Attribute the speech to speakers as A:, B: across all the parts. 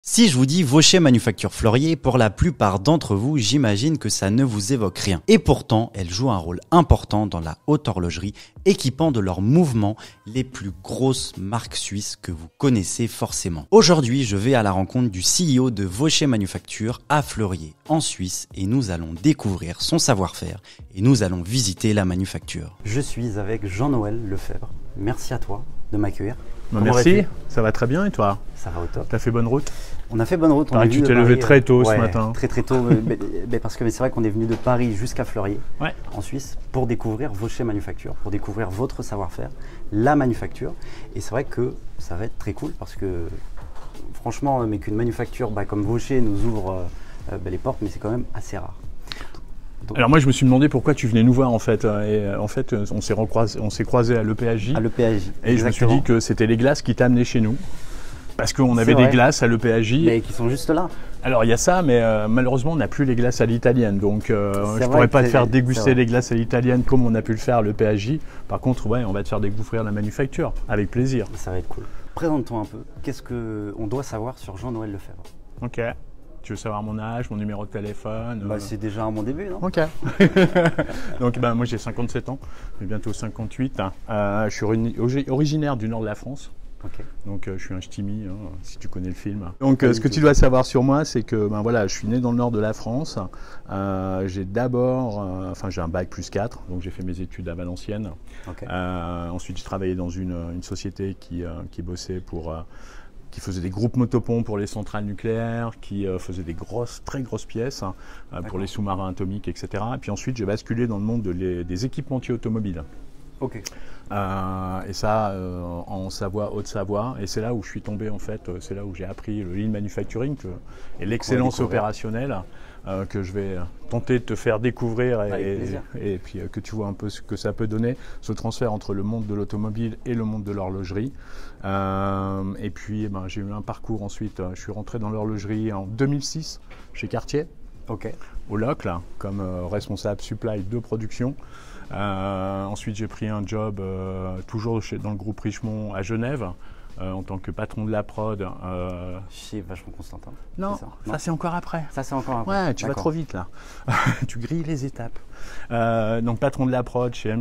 A: Si je vous dis Vaucher Manufacture Fleurier, pour la plupart d'entre vous, j'imagine que ça ne vous évoque rien. Et pourtant, elle joue un rôle important dans la haute horlogerie, équipant de leurs mouvements les plus grosses marques suisses que vous connaissez forcément. Aujourd'hui, je vais à la rencontre du CEO de Vaucher Manufacture à Fleurier, en Suisse, et nous allons découvrir son savoir-faire et nous allons visiter la manufacture. Je suis avec Jean-Noël Lefebvre. Merci à toi de m'accueillir.
B: Merci, ça va très bien et toi?
A: Ça va au top.
B: T'as fait bonne route?
A: On a fait bonne route.
B: Pareil, tu t'es levé très tôt ce matin.
A: Très tôt, parce que c'est vrai qu'on est venu de Paris jusqu'à Fleurier, en Suisse, pour découvrir Vaucher Manufacture, pour découvrir votre savoir-faire, la manufacture. Et c'est vrai que ça va être très cool parce que franchement, mais qu'une manufacture comme Vaucher nous ouvre les portes, mais c'est quand même assez rare.
B: Donc, alors moi je me suis demandé pourquoi tu venais nous voir en fait. Et en fait on s'est croisés à l'EPHJ.
A: À l'EPHJ.
B: Et je me suis dit que c'était les glaces qui t'amenaient chez nous. Parce qu'on avait des glaces à l'EPHJ.
A: Mais qui sont juste là.
B: Alors il y a ça, mais malheureusement on n'a plus les glaces à l'italienne. Donc je ne pourrais pas te faire déguster les glaces à l'italienne comme on a pu le faire à l'EPHJ. Par contre, on va te faire découvrir la manufacture, avec plaisir.
A: Ça va être cool. Présente-toi un peu. Qu'est-ce qu'on doit savoir sur Jean-Noël Lefebvre?
B: Ok. Tu veux savoir mon âge, mon numéro de téléphone?
A: C'est déjà à mon début, non?
B: Ok. Donc moi j'ai 57 ans, j'ai bientôt 58. Je suis originaire du nord de la France.
A: Okay.
B: Donc je suis un ch'timi, si tu connais le film. Donc ce que tu dois savoir sur moi, c'est que je suis né dans le nord de la France. J'ai d'abord, j'ai un bac plus 4, donc j'ai fait mes études à Valenciennes.
A: Okay.
B: Ensuite j'ai travaillé dans une société qui bossait qui faisait des groupes motopompes pour les centrales nucléaires, qui faisait des très grosses pièces pour les sous-marins atomiques, etc. Et puis ensuite j'ai basculé dans le monde des équipementiers automobiles.
A: Okay.
B: Et ça en Savoie, Haute-Savoie, et c'est là où je suis tombé en fait, c'est là où j'ai appris le lean manufacturing et l'excellence opérationnelle que je vais tenter de te faire découvrir et puis que tu vois un peu ce que ça peut donner, ce transfert entre le monde de l'automobile et le monde de l'horlogerie. Et puis j'ai eu un parcours ensuite, je suis rentré dans l'horlogerie en 2006 chez Cartier, au LOC, là, comme responsable supply de production. Ensuite, j'ai pris un job toujours dans le groupe Richemont à Genève en tant que patron de la prod.
A: Chez Vacheron Constantin.
B: Non, ça c'est encore après.
A: Ça c'est encore après.
B: Ouais, tu vas trop vite là. Tu grilles les étapes. Donc patron de la prod chez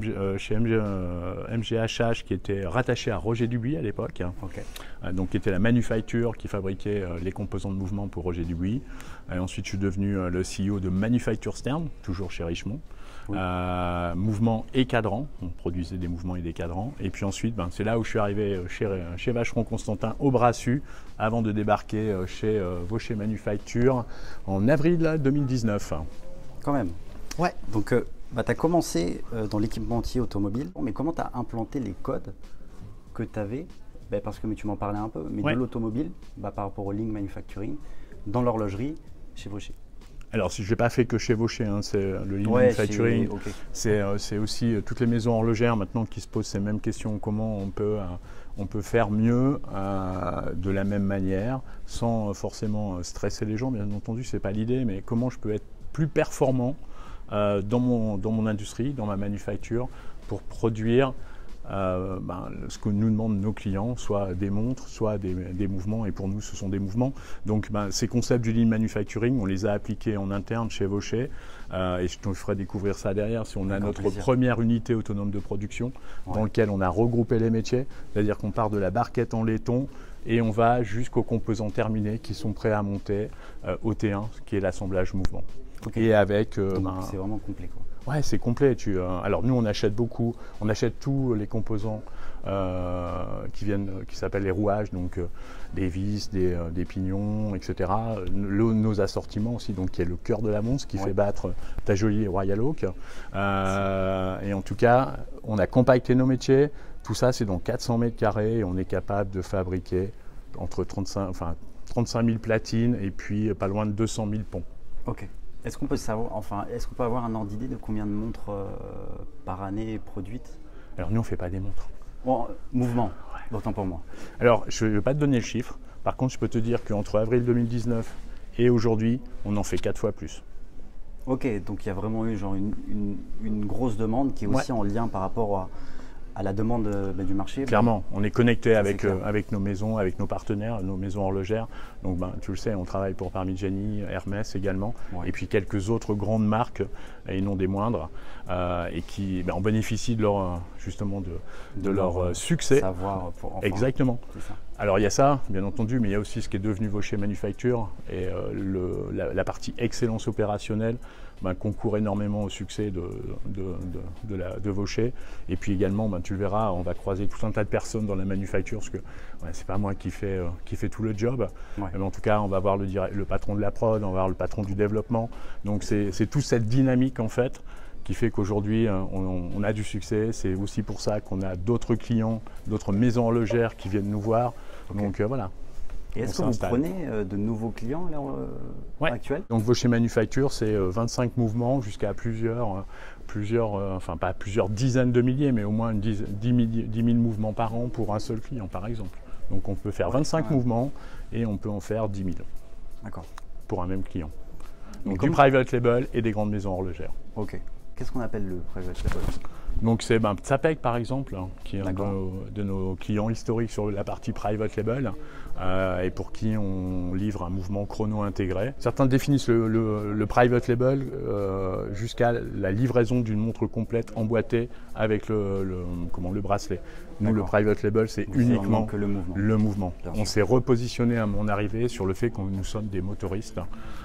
B: MGHH qui était rattaché à Roger Dubuis à l'époque. Donc qui était la manufacture qui fabriquait les composants de mouvement pour Roger Dubuis. Et ensuite, je suis devenu le CEO de Manufacture Stern, toujours chez Richemont. Oui. Mouvements et cadrans, on produisait des mouvements et des cadrans. Et puis ensuite, c'est là où je suis arrivé chez Vacheron Constantin au Brassus, avant de débarquer chez Vaucher Manufacture en avril 2019.
A: Quand même.
B: Ouais.
A: Donc, tu as commencé dans l'équipementier automobile, mais comment tu as implanté les codes que tu avais, parce que tu m'en parlais un peu, mais de l'automobile, par rapport au lean manufacturing, dans l'horlogerie, chez Vaucher?
B: Alors, si je n'ai pas fait que chez Vaucher, c'est le lean manufacturing, c'est aussi toutes les maisons horlogères maintenant qui se posent ces mêmes questions. Comment on peut faire mieux de la même manière, sans forcément stresser les gens, bien entendu, ce n'est pas l'idée, mais comment je peux être plus performant dans mon industrie, dans ma manufacture, pour produire ce que nous demandent nos clients, soit des montres, soit des mouvements, et pour nous ce sont des mouvements. Donc ces concepts du lean manufacturing, on les a appliqués en interne chez Vaucher, et je te ferai découvrir ça derrière si on a notre première unité autonome de production dans laquelle on a regroupé les métiers, c'est-à-dire qu'on part de la barquette en laiton et on va jusqu'aux composants terminés qui sont prêts à monter au T1, qui est l'assemblage mouvement. Et avec
A: c'est vraiment complet, quoi.
B: Ouais, c'est complet. Alors nous, on achète tous les composants qui s'appellent les rouages, donc des vis, des pignons, etc. Nos assortiments aussi, donc qui est le cœur de la montre, qui fait battre ta jolie Royal Oak. Et en tout cas, on a compacté nos métiers. Tout ça, c'est dans 400 mètres carrés et on est capable de fabriquer entre 35 000 platines et puis pas loin de 200 000 ponts.
A: Ok. Est-ce qu'on peut avoir un ordre d'idée de combien de montres par année produites?
B: Alors nous, on ne fait pas des montres.
A: Bon, mouvement, autant pour moi.
B: Alors, je ne vais pas te donner le chiffre. Par contre, je peux te dire qu'entre avril 2019 et aujourd'hui, on en fait 4 fois plus.
A: Ok, donc il y a vraiment eu une grosse demande qui est aussi en lien par rapport à la demande du marché.
B: Clairement, on est connecté avec nos maisons, avec nos partenaires, nos maisons horlogères. Donc tu le sais, on travaille pour Parmigiani, Hermès également, et puis quelques autres grandes marques, et non des moindres, et qui en bénéficient de leur, justement de leur succès.
A: Savoir pour enfants.
B: Exactement. Alors il y a ça, bien entendu, mais il y a aussi ce qui est devenu Vaucher Manufacture et la partie excellence opérationnelle concourt énormément au succès de Vaucher. Et puis également, tu le verras, on va croiser tout un tas de personnes dans la manufacture, parce que c'est pas moi qui fait tout le job. Mais en tout cas, on va voir le patron de la prod, on va voir le patron du développement. Donc c'est toute cette dynamique en fait qui fait qu'aujourd'hui on a du succès. C'est aussi pour ça qu'on a d'autres clients, d'autres maisons horlogères qui viennent nous voir. Donc voilà.
A: Et est-ce que vous prenez de nouveaux clients à l'heure actuelle?
B: Donc Vaucher Manufacture, c'est 25 mouvements jusqu'à plusieurs, enfin pas plusieurs dizaines de milliers, mais au moins 10 000 mouvements par an pour un seul client par exemple. Donc on peut faire 25 mouvements et on peut en faire 10 000 pour un même client. Donc du private label et des grandes maisons horlogères.
A: Ok. Qu'est-ce qu'on appelle le private label?
B: Donc c'est Tsapek par exemple, qui est un de nos clients historiques sur la partie private label et pour qui on livre un mouvement chrono intégré. Certains définissent le private label jusqu'à la livraison d'une montre complète emboîtée avec le bracelet. Nous, le private label, c'est uniquement
A: que
B: le mouvement. On s'est repositionné à mon arrivée sur le fait que nous sommes des motoristes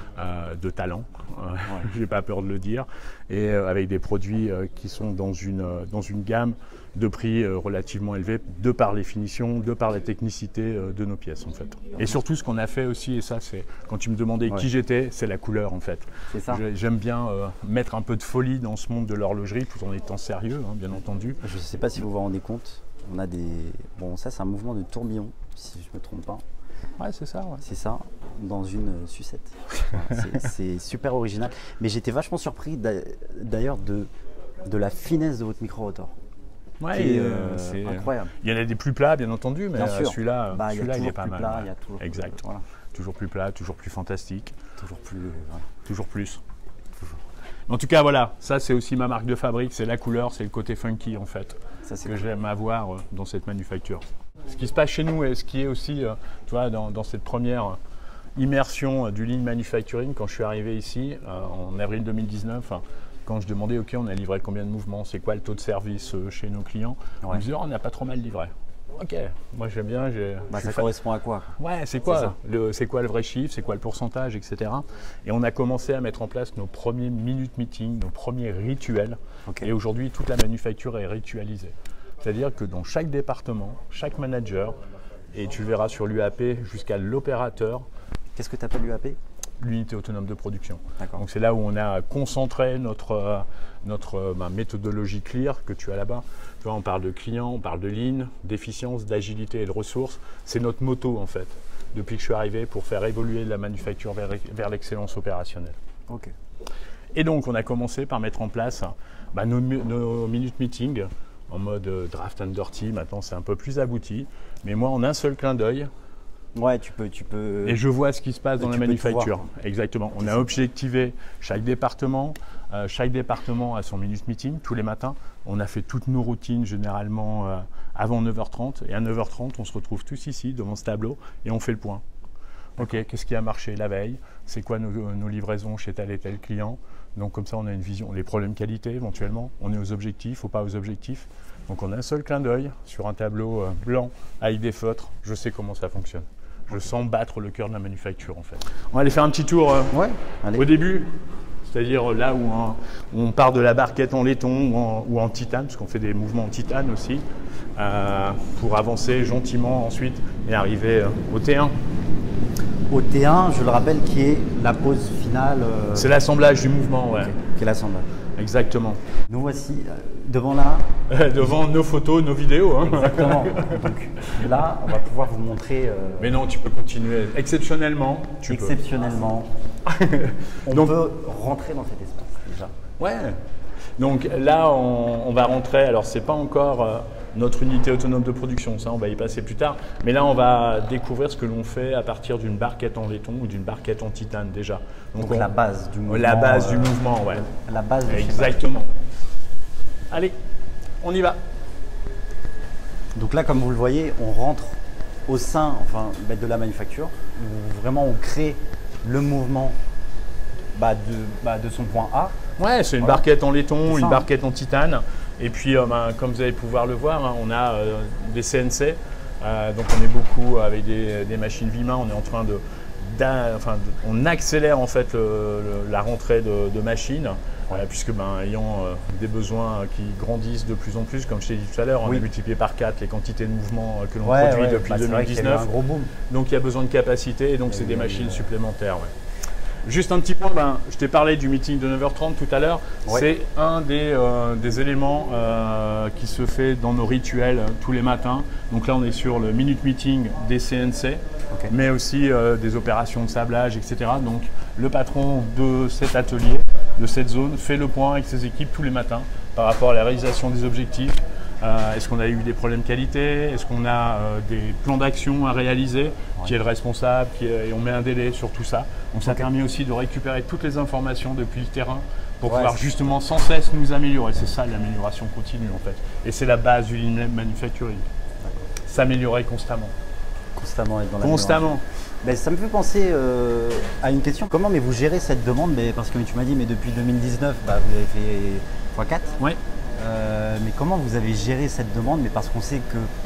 B: de talent, j'ai pas peur de le dire, et avec des produits qui sont dans une gamme de prix relativement élevés, de par les finitions, de par la technicité de nos pièces en fait. Et surtout ce qu'on a fait aussi, et ça c'est quand tu me demandais qui j'étais, c'est la couleur en fait.
A: C'est ça.
B: J'aime bien mettre un peu de folie dans ce monde de l'horlogerie tout en étant sérieux, bien entendu.
A: Je ne sais pas si vous vous rendez compte, on a des... Bon, ça c'est un mouvement de tourbillon, si je ne me trompe pas.
B: Ouais, c'est ça. Ouais.
A: C'est ça, dans une sucette. C'est super original. Mais j'étais vachement surpris d'ailleurs de la finesse de votre micro-rotor.
B: Ouais,
A: c'est incroyable.
B: Il y en a des plus plats, bien entendu, mais celui-là, il est pas mal.
A: Il y a toujours
B: exact. Voilà. Toujours plus plat, toujours plus fantastique.
A: Toujours plus.
B: Toujours plus. Toujours. En tout cas, voilà, ça c'est aussi ma marque de fabrique, c'est la couleur, c'est le côté funky en fait, que j'aime avoir dans cette manufacture. Ce qui se passe chez nous et ce qui est aussi, tu vois, dans cette première immersion du lean manufacturing, quand je suis arrivé ici en avril 2019, quand je demandais, ok, on a livré combien de mouvements, c'est quoi le taux de service chez nos clients, on me disait, on n'a pas trop mal livré. Ok, moi j'aime bien.
A: Ça correspond à quoi?
B: Ouais, c'est quoi le vrai chiffre, c'est quoi le pourcentage, etc. Et on a commencé à mettre en place nos premiers minute meetings, nos premiers rituels. Et aujourd'hui, toute la manufacture est ritualisée. C'est-à-dire que dans chaque département, chaque manager, et tu le verras sur l'UAP jusqu'à l'opérateur.
A: Qu'est-ce que tu appelles l'UAP?
B: L'unité autonome de production. Donc c'est là où on a concentré notre méthodologie CLEAR que tu as là-bas. Tu vois, on parle de client, on parle de lean, d'efficience, d'agilité et de ressources. C'est notre motto en fait, depuis que je suis arrivé pour faire évoluer la manufacture vers l'excellence opérationnelle. Et donc on a commencé par mettre en place nos minute meetings en mode draft and dirty. Maintenant c'est un peu plus abouti, mais moi en un seul clin d'œil.
A: Ouais, tu peux.
B: Et je vois ce qui se passe dans la manufacture. Exactement. On a objectivé chaque département. Chaque département a son minute meeting tous les matins. On a fait toutes nos routines généralement avant 9h30. Et à 9h30, on se retrouve tous ici devant ce tableau et on fait le point. Ok, qu'est-ce qui a marché la veille? C'est quoi nos livraisons chez tel et tel client? Donc comme ça, on a une vision. Les problèmes qualité éventuellement. On est aux objectifs ou pas aux objectifs. Donc on a un seul clin d'œil sur un tableau blanc avec des feutres. Je sais comment ça fonctionne. Je sens battre le cœur de la manufacture en fait. On va aller faire un petit tour au début, c'est-à-dire là où on part de la barquette en laiton ou en titane, parce qu'on fait des mouvements en titane aussi, pour avancer gentiment ensuite et arriver au T1.
A: Au T1, je le rappelle, qui est la pause finale.
B: C'est l'assemblage du mouvement, ouais.
A: Qui est l'assemblage.
B: Exactement.
A: Nous voici devant là.
B: Devant nos photos, nos vidéos.
A: Exactement. Donc là, on va pouvoir vous montrer.
B: Mais non, tu peux continuer. Exceptionnellement,
A: on peut rentrer dans cet espace déjà.
B: Ouais. Donc là, on va rentrer. Alors, c'est pas encore notre unité autonome de production, ça, on va y passer plus tard. Mais là, on va découvrir ce que l'on fait à partir d'une barquette en laiton ou d'une barquette en titane déjà.
A: Donc la base du mouvement.
B: La base du mouvement, ouais.
A: La base du
B: exactement. Allez, on y va.
A: Donc là, comme vous le voyez, on rentre au sein de la manufacture, où vraiment on crée le mouvement de son point A.
B: Ouais, c'est une barquette en laiton, une barquette en titane. Et puis, comme vous allez pouvoir le voir, hein, on a des CNC. Donc on est beaucoup avec des machines Vima. On est en train on accélère en fait la rentrée de machines. Puisque ayant des besoins qui grandissent de plus en plus, comme je t'ai dit tout à l'heure, on a multiplié par 4 les quantités de mouvements que l'on produit depuis 2019.
A: Un gros boom.
B: Donc il y a besoin de capacité et donc c'est des machines supplémentaires. Juste un petit point, je t'ai parlé du meeting de 9h30 tout à l'heure. C'est un des éléments qui se fait dans nos rituels tous les matins. Donc là, on est sur le minute meeting des CNC, mais aussi des opérations de sablage, etc. Donc le patron de cet atelier, de cette zone, fait le point avec ses équipes tous les matins par rapport à la réalisation des objectifs. Est-ce qu'on a eu des problèmes qualité? Est-ce qu'on a des plans d'action à réaliser? Qui est le responsable? Et on met un délai sur tout ça. Donc ça permet aussi de récupérer toutes les informations depuis le terrain pour pouvoir justement sans cesse nous améliorer. C'est ça l'amélioration continue en fait. Et c'est la base du lean manufacturing. S'améliorer constamment.
A: Constamment être dans
B: Constamment.
A: Ça me fait penser à une question. Comment vous gérez cette demande? Parce que tu m'as dit, mais depuis 2019, vous avez fait x4.
B: Oui.
A: Mais comment vous avez géré cette demande? Mais parce qu'on sait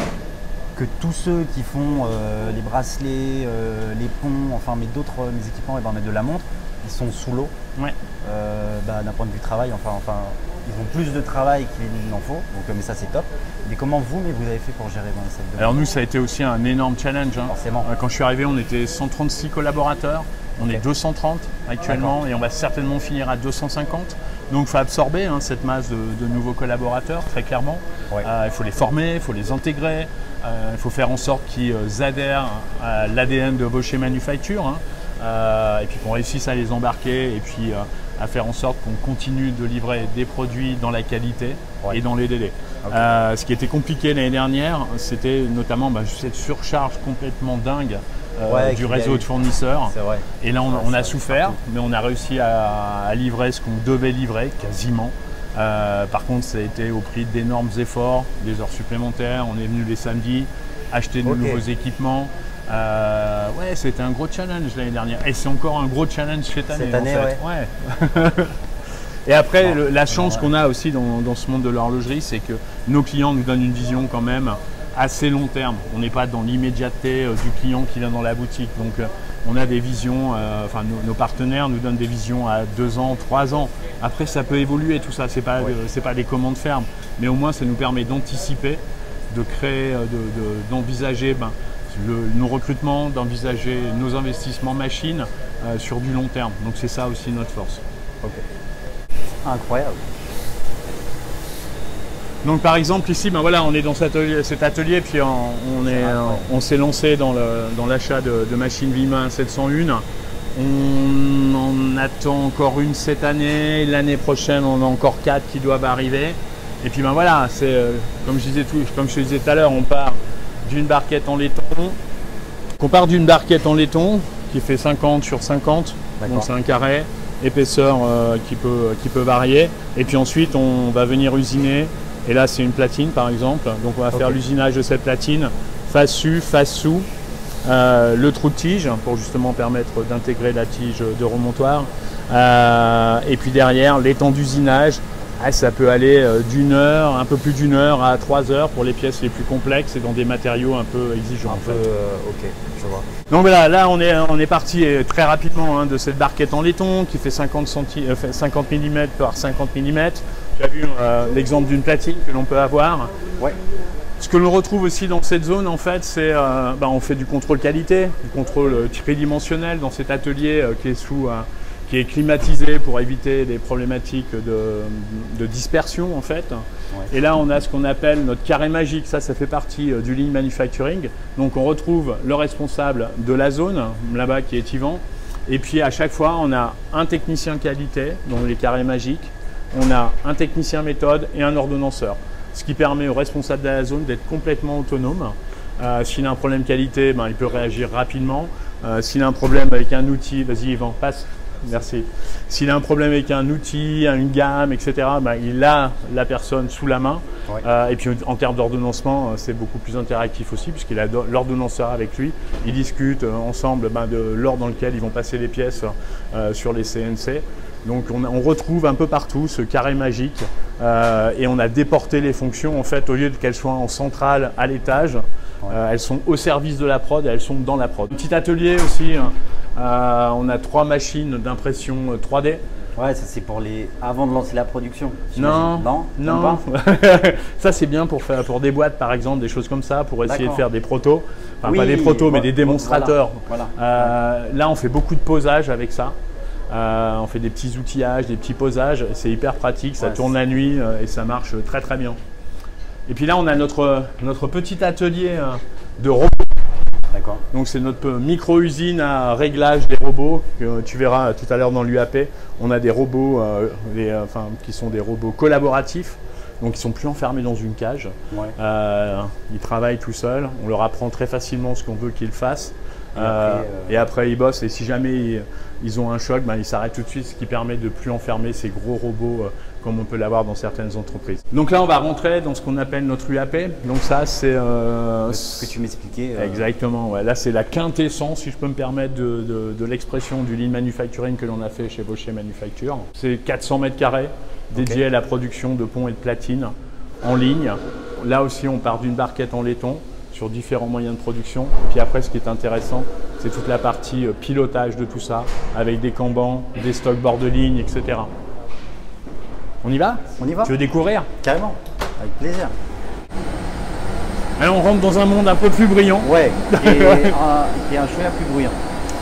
A: que tous ceux qui font les bracelets, les ponts, mais d'autres équipements, de la montre, ils sont sous l'eau.
B: Ouais.
A: D'un point de vue travail, ils ont plus de travail qu'il n'en faut. Donc, mais ça c'est top. Mais comment vous avez fait pour gérer cette demande?
B: Alors nous, ça a été aussi un énorme challenge. Hein.
A: Forcément.
B: Quand je suis arrivé, on était 136 collaborateurs. On est 230 actuellement et on va certainement finir à 250. Donc il faut absorber cette masse de nouveaux collaborateurs, très clairement. Il faut les former, il faut les intégrer, il faut faire en sorte qu'ils adhèrent à l'ADN de Vaucher Manufacture, et puis qu'on réussisse à les embarquer et puis à faire en sorte qu'on continue de livrer des produits dans la qualité et dans les délais. Ce qui était compliqué l'année dernière, c'était notamment cette surcharge complètement dingue du réseau de fournisseurs. Et là, on a souffert, mais on a réussi à livrer ce qu'on devait livrer, quasiment. Par contre, ça a été au prix d'énormes efforts, des heures supplémentaires. On est venu les samedis, acheter de nouveaux équipements. C'était un gros challenge l'année dernière. Et c'est encore un gros challenge cette année. Et après, la chance qu'on a aussi dans ce monde de l'horlogerie, c'est que nos clients nous donnent une vision quand même assez long terme. On n'est pas dans l'immédiateté du client qui vient dans la boutique. Donc on a des visions, nos partenaires nous donnent des visions à 2 ans, 3 ans. Après ça peut évoluer tout ça, c'est pas des commandes fermes. Mais au moins ça nous permet d'anticiper, de créer, d'envisager nos recrutements, d'envisager nos investissements machines sur du long terme. Donc c'est ça aussi notre force.
A: Incroyable.
B: Donc par exemple ici, on est dans cet atelier, puis on s'est lancé dans l'achat de machines Vima 701. On en attend encore une cette année. L'année prochaine, on a encore 4 qui doivent arriver. Et puis c'est comme je te disais tout à l'heure, on part d'une barquette en laiton. Qui fait 50 sur 50, donc c'est un carré, épaisseur qui peut varier. Et puis ensuite, on va venir usiner. Et là, c'est une platine, par exemple. Donc, on va faire l'usinage de cette platine, face sous, le trou de tige, pour justement permettre d'intégrer la tige de remontoir. Et puis derrière, les temps d'usinage, ça peut aller d'une heure, un peu plus d'une heure à 3 heures pour les pièces les plus complexes et dans des matériaux un peu exigeants.
A: Je vois.
B: Donc là, on est parti très rapidement de cette barquette en laiton qui fait 50 mm par 50 mm. Tu as vu l'exemple d'une platine que l'on peut avoir. Ce que l'on retrouve aussi dans cette zone, en fait, c'est on fait du contrôle qualité, du contrôle tridimensionnel dans cet atelier qui est climatisé pour éviter des problématiques de dispersion, en fait. Et là, on a ce qu'on appelle notre carré magique. Ça fait partie du lean manufacturing. Donc, on retrouve le responsable de la zone, là-bas, qui est Yvan. Et puis, à chaque fois, on a un technicien qualité, dans les carrés magiques. On a un technicien méthode et un ordonnanceur. Ce qui permet au responsable de la zone d'être complètement autonome. S'il a un problème qualité, il peut réagir rapidement. S'il a un problème avec un outil, vas-y Yvan, passe. Merci. S'il a un problème avec un outil, une gamme, etc., il a la personne sous la main. Ouais. Et puis en termes d'ordonnancement, c'est beaucoup plus interactif aussi, puisqu'il a l'ordonnanceur avec lui. Ils discutent ensemble de l'ordre dans lequel ils vont passer les pièces sur les CNC. Donc on retrouve un peu partout ce carré magique et on a déporté les fonctions en fait, au lieu qu'elles soient en centrale à l'étage, elles sont au service de la prod et elles sont dans la prod. Petit atelier aussi, on a 3 machines d'impression 3D.
A: Ouais, ça c'est pour les avant de lancer la production.
B: Non. Ça c'est bien pour des boîtes par exemple, des choses comme ça, pour essayer de faire des protos. Enfin, oui, pas des protos, mais des démonstrateurs. Voilà. Là on fait beaucoup de posage avec ça. On fait des petits outillages, des petits posages, c'est hyper pratique, ça tourne la nuit et ça marche très très bien. Et puis là on a notre petit atelier de robots. D'accord. Donc c'est notre micro-usine à réglage des robots que tu verras tout à l'heure dans l'UAP. On a des robots qui sont des robots collaboratifs, donc ils ne sont plus enfermés dans une cage. Ouais. Ils travaillent tout seuls, on leur apprend très facilement ce qu'on veut qu'ils fassent. Et après ils bossent, et si jamais ils ont un choc, ils s'arrêtent tout de suite, ce qui permet de ne plus enfermer ces gros robots comme on peut l'avoir dans certaines entreprises. Donc là on va rentrer dans ce qu'on appelle notre UAP. Donc ça c'est
A: ce que tu m'expliquais.
B: Exactement, ouais. Là c'est la quintessence, si je peux me permettre, de l'expression du lean manufacturing que l'on a fait chez Vaucher Manufacture. C'est 400 mètres carrés dédiés à la production de ponts et de platines en ligne. Là aussi on part d'une barquette en laiton sur différents moyens de production. Et puis après, ce qui est intéressant, c'est toute la partie pilotage de tout ça, avec des kanbans, des stockboards de ligne, etc. On y va?
A: On y va.
B: Tu veux découvrir?
A: Carrément, avec plaisir.
B: Alors on rentre dans un monde un peu plus bruyant.
A: Ouais, et un chouïa plus bruyant.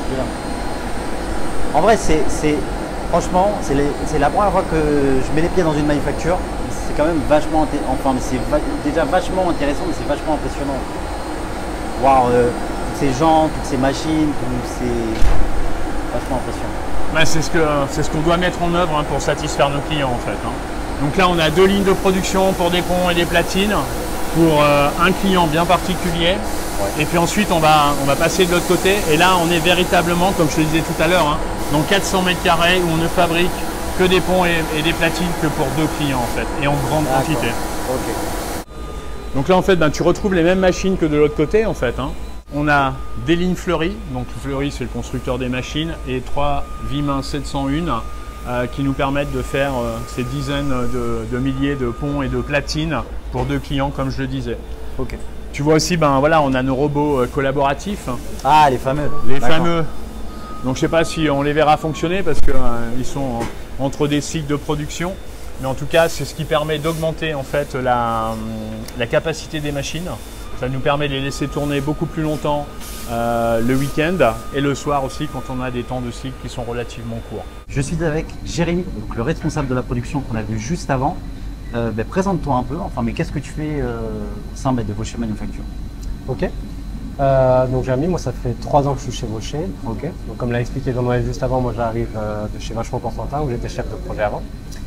A: En vrai, franchement, c'est la première fois que je mets les pieds dans une manufacture. C'est quand même vachement déjà vachement intéressant, mais c'est vachement impressionnant. Voir toutes ces gens, toutes ces machines, c'est vachement impressionnant.
B: C'est ce qu'on doit mettre en œuvre pour satisfaire nos clients en fait. Donc là on a 2 lignes de production pour des ponts et des platines pour un client bien particulier. Ouais. Et puis ensuite on va passer de l'autre côté, et là on est véritablement, comme je te disais tout à l'heure, dans 400 mètres carrés où on ne fabrique que des ponts et des platines que pour 2 clients en fait, et en grande quantité. Okay. Donc là en fait tu retrouves les mêmes machines que de l'autre côté en fait. On a des lignes Fleury, donc Fleury c'est le constructeur des machines, et 3 Vimin 701 qui nous permettent de faire ces dizaines de milliers de ponts et de platines pour 2 clients comme je le disais.
A: Okay.
B: Tu vois aussi, on a nos robots collaboratifs.
A: Ah, les fameux.
B: Les fameux. Donc je ne sais pas si on les verra fonctionner parce qu'ils sont entre des cycles de production. Mais en tout cas, c'est ce qui permet d'augmenter en fait la capacité des machines. Ça nous permet de les laisser tourner beaucoup plus longtemps le week-end et le soir aussi quand on a des temps de cycle qui sont relativement courts.
A: Je suis avec Jérémy, donc le responsable de la production qu'on a vu juste avant. Présente-toi un peu, mais qu'est-ce que tu fais au sein de Vaucher Manufacture?
C: Ok. Donc Jérémy, moi ça fait 3 ans que je suis chez Vaucher. Okay. Donc comme l'a expliqué Jean-Noël juste avant, moi j'arrive de chez Vacheron Constantin où j'étais chef de projet avant.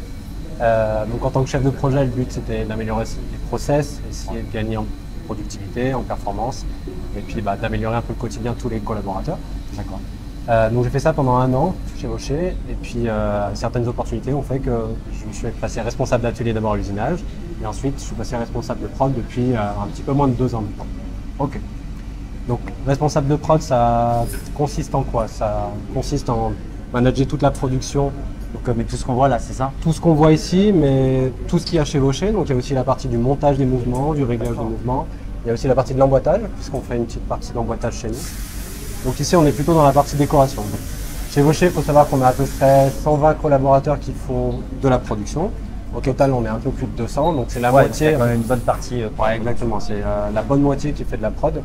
C: Donc en tant que chef de projet, le but c'était d'améliorer les process, essayer de gagner en productivité, en performance, et puis d'améliorer un peu le quotidien de tous les collaborateurs.
A: D'accord.
C: Donc j'ai fait ça pendant 1 an chez Vaucher, et puis certaines opportunités ont fait que je me suis passé responsable d'atelier d'abord à l'usinage, et ensuite je suis passé responsable de prod depuis un petit peu moins de 2 ans maintenant.
A: Ok.
C: Donc responsable de prod, ça consiste en quoi? Ça consiste en manager toute la production.
A: Donc, mais tout ce qu'on voit là, c'est ça?
C: Tout ce qu'on voit ici, mais tout ce qu'il y a chez Vaucher. Donc il y a aussi la partie du montage des mouvements, du réglage des mouvements. Il y a aussi la partie de l'emboîtage, puisqu'on fait une petite partie d'emboîtage chez nous. Donc ici, on est plutôt dans la partie décoration. Chez Vaucher, il faut savoir qu'on a à peu près 120 collaborateurs qui font de la production. Au total, on est un peu plus de 200, donc c'est la moitié.
A: C'est une bonne partie.
C: Ouais, exactement, c'est la bonne moitié qui fait de la prod.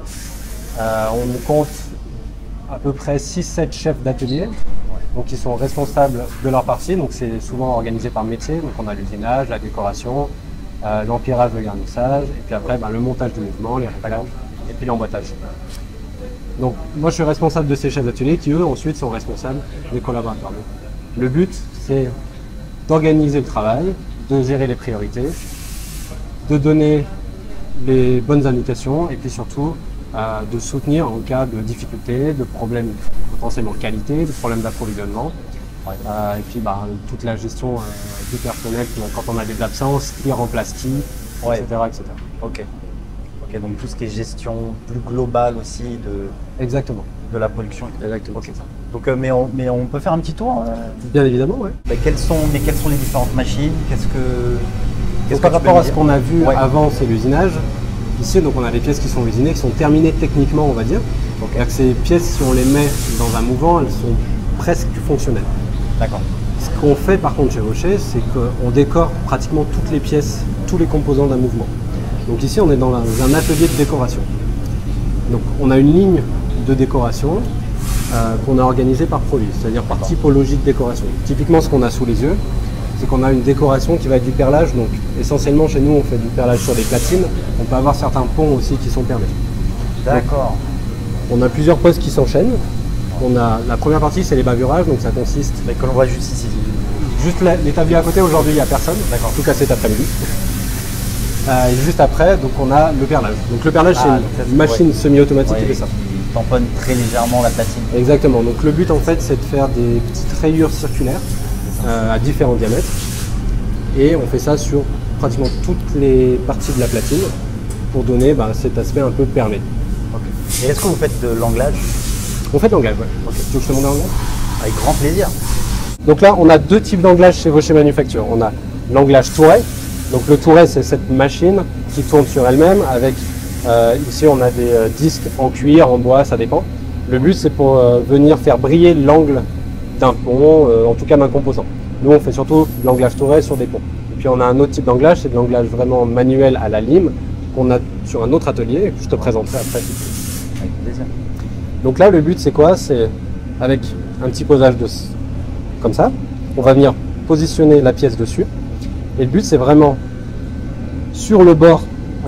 C: On compte à peu près 6-7 chefs d'atelier, donc qui sont responsables de leur partie. Donc c'est souvent organisé par métier. Donc on a l'usinage, la décoration, l'empirage, le garnissage, et puis après le montage du mouvement, les réglages, et puis l'emboîtage. Donc moi je suis responsable de ces chefs d'atelier qui eux ensuite sont responsables des collaborateurs. Donc, le but c'est d'organiser le travail, de gérer les priorités, de donner les bonnes indications, et puis surtout de soutenir en cas de difficultés, de problèmes potentiellement de qualité, de problèmes d'approvisionnement.
A: Ouais.
C: Et puis toute la gestion du personnel, quand on a des absences, qui remplace qui,
A: Ouais.
C: etc.
A: Ok. Ok, donc tout ce qui est gestion plus globale aussi
C: Exactement.
A: de la production.
C: Exactement.
A: Ok. Donc, mais on peut faire un petit tour
C: Bien évidemment, oui.
A: quelles sont les différentes machines?
C: Par rapport à ce qu'on a vu
A: Ouais.
C: avant, c'est l'usinage. Ici, donc, on a des pièces qui sont usinées, qui sont terminées techniquement, on va dire. C'est-à-dire que ces pièces, si on les met dans un mouvement, elles sont presque fonctionnelles.
A: D'accord.
C: Ce qu'on fait par contre chez Vaucher, c'est qu'on décore pratiquement toutes les pièces, tous les composants d'un mouvement. Donc ici, on est dans un atelier de décoration. Donc on a une ligne de décoration qu'on a organisée par produit, c'est-à-dire par typologie de décoration. Typiquement, ce qu'on a sous les yeux, c'est qu'on a une décoration qui va être du perlage. Donc essentiellement, chez nous, on fait du perlage sur des platines. On peut avoir certains ponts aussi qui sont perlés.
A: D'accord.
C: On a plusieurs postes qui s'enchaînent. On a la première partie, c'est les bavurages, donc ça consiste.
A: Mais que l'on voit juste ici.
C: Juste l'établi à côté, aujourd'hui, il n'y a personne.
A: D'accord.
C: En tout cas, cet après-midi. Et juste après, donc on a le perlage. Donc le perlage, c'est une machine semi-automatique qui fait ça.
A: Il tamponne très légèrement la platine.
C: Exactement. Donc le but, en fait, c'est de faire des petites rayures circulaires à différents diamètres. Et on fait ça sur pratiquement toutes les parties de la platine pour donner cet aspect un peu perlé.
A: Et est-ce que vous faites de l'anglage?
C: On fait de l'anglage, ouais. Tu veux que je te montre l'anglage?
A: Avec grand plaisir.
C: Donc là, on a deux types d'anglage chez Vaucher Manufacture. On a l'anglage touret. Donc le touret, c'est cette machine qui tourne sur elle-même avec, ici on a des disques en cuir, en bois, ça dépend. Le but, c'est pour venir faire briller l'angle d'un pont, en tout cas d'un composant. Nous, on fait surtout l'anglage touret sur des ponts. Et puis on a un autre type d'anglage, c'est de l'anglage vraiment manuel à la lime, qu'on a sur un autre atelier, que je te présenterai après.
A: Avec plaisir.
C: Donc là, le but, c'est quoi? C'est avec un petit posage comme ça, on va venir positionner la pièce dessus. Et le but, c'est vraiment, sur le bord